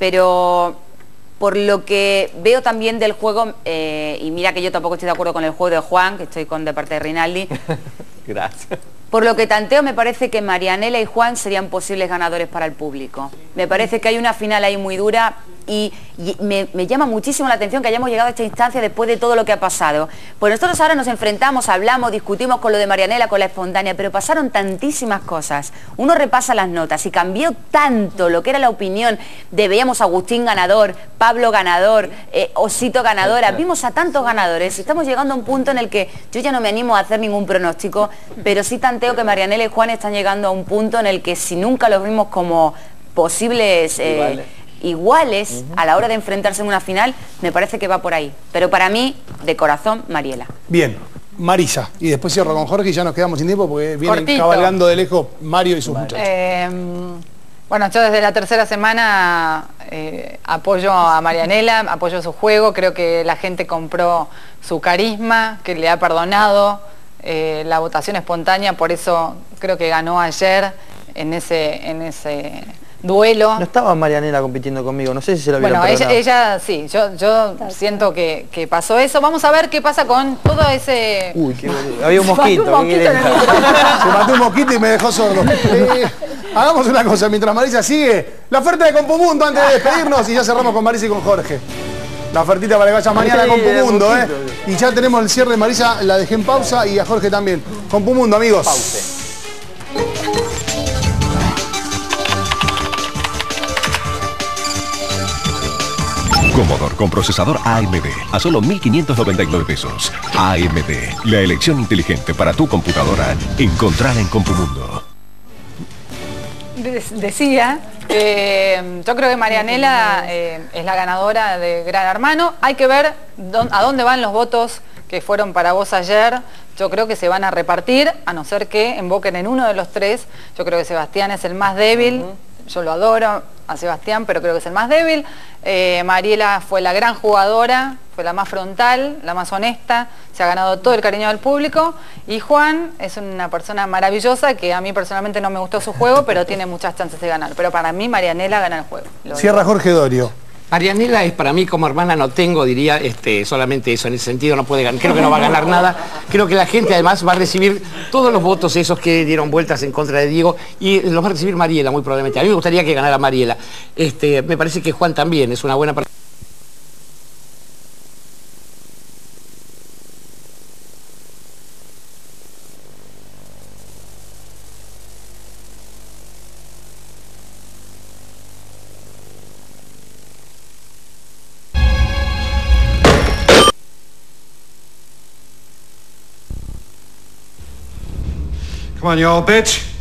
pero por lo que veo también del juego, eh, y mira que yo tampoco estoy de acuerdo con el juego de Juan, que estoy con de parte de Rinaldi, Gracias. por lo que tanteo me parece que Marianela y Juan serían posibles ganadores para el público. Me parece que hay una final ahí muy dura y, y me, me llama muchísimo la atención que hayamos llegado a esta instancia después de todo lo que ha pasado. Pues nosotros ahora nos enfrentamos, hablamos, discutimos con lo de Marianela, con la espontánea, pero pasaron tantísimas cosas. Uno repasa las notas y cambió tanto lo que era la opinión de veíamos a Agustín ganador, Pablo ganador, eh, Osito ganadora, vimos a tantos ganadores y estamos llegando a un punto en el que yo ya no me animo a hacer ningún pronóstico, pero sí tanteo que Marianela y Juan están llegando a un punto en el que si nunca los vimos como posibles eh, iguales, iguales uh-huh. a la hora de enfrentarse en una final, me parece que va por ahí. Pero para mí, de corazón, Mariela. Bien, Marisa. Y después cierro con Jorge y ya nos quedamos sin tiempo porque vienen Cortito. cabalgando de lejos Mario y sus Vale. muchachos. Eh, bueno, yo desde la tercera semana eh, apoyo a Marianela, apoyo su juego, creo que la gente compró su carisma, que le ha perdonado eh, la votación espontánea, por eso creo que ganó ayer en ese, en ese duelo. No estaba Marianela compitiendo conmigo, no sé si se lo vieron. Bueno, ella, ella sí, yo, yo siento que, que pasó eso. Vamos a ver qué pasa con todo ese... Uy, qué boludo. Había un mosquito. Se mató un mosquito en el Se mató un mosquito y me dejó sordo. Eh, hagamos una cosa, mientras Marisa sigue, la oferta de Compumundo antes de despedirnos y ya cerramos con Marisa y con Jorge. La ofertita para que vaya mañana a Compumundo, ¿eh? Y ya tenemos el cierre de Marisa, la dejé en pausa y a Jorge también. Compumundo, amigos. Pause. Commodore con procesador A M D a solo mil quinientos noventa y nueve pesos. A M D, la elección inteligente para tu computadora. Encontrala en Compumundo. des- decía que yo creo que Marianela eh, es la ganadora de Gran Hermano. Hay que ver dón- a dónde van los votos que fueron para vos ayer. Yo creo que se van a repartir, a no ser que invoquen en uno de los tres. Yo creo que Sebastián es el más débil. Yo lo adoro a Sebastián, pero creo que es el más débil. Eh, Mariela fue la gran jugadora, fue la más frontal, la más honesta, se ha ganado todo el cariño del público. Y Juan es una persona maravillosa que a mí personalmente no me gustó su juego, pero tiene muchas chances de ganar. Pero para mí Marianela gana el juego. Lo Cierra digo. Jorge Dorio. Marianela es para mí como hermana, no tengo, diría, este, solamente eso, en ese sentido no puede ganar, creo que no va a ganar nada, creo que la gente además va a recibir todos los votos esos que dieron vueltas en contra de Diego y los va a recibir Mariela muy probablemente. A mí me gustaría que ganara Mariela, este, me parece que Juan también es una buena persona. Come on, you old bitch.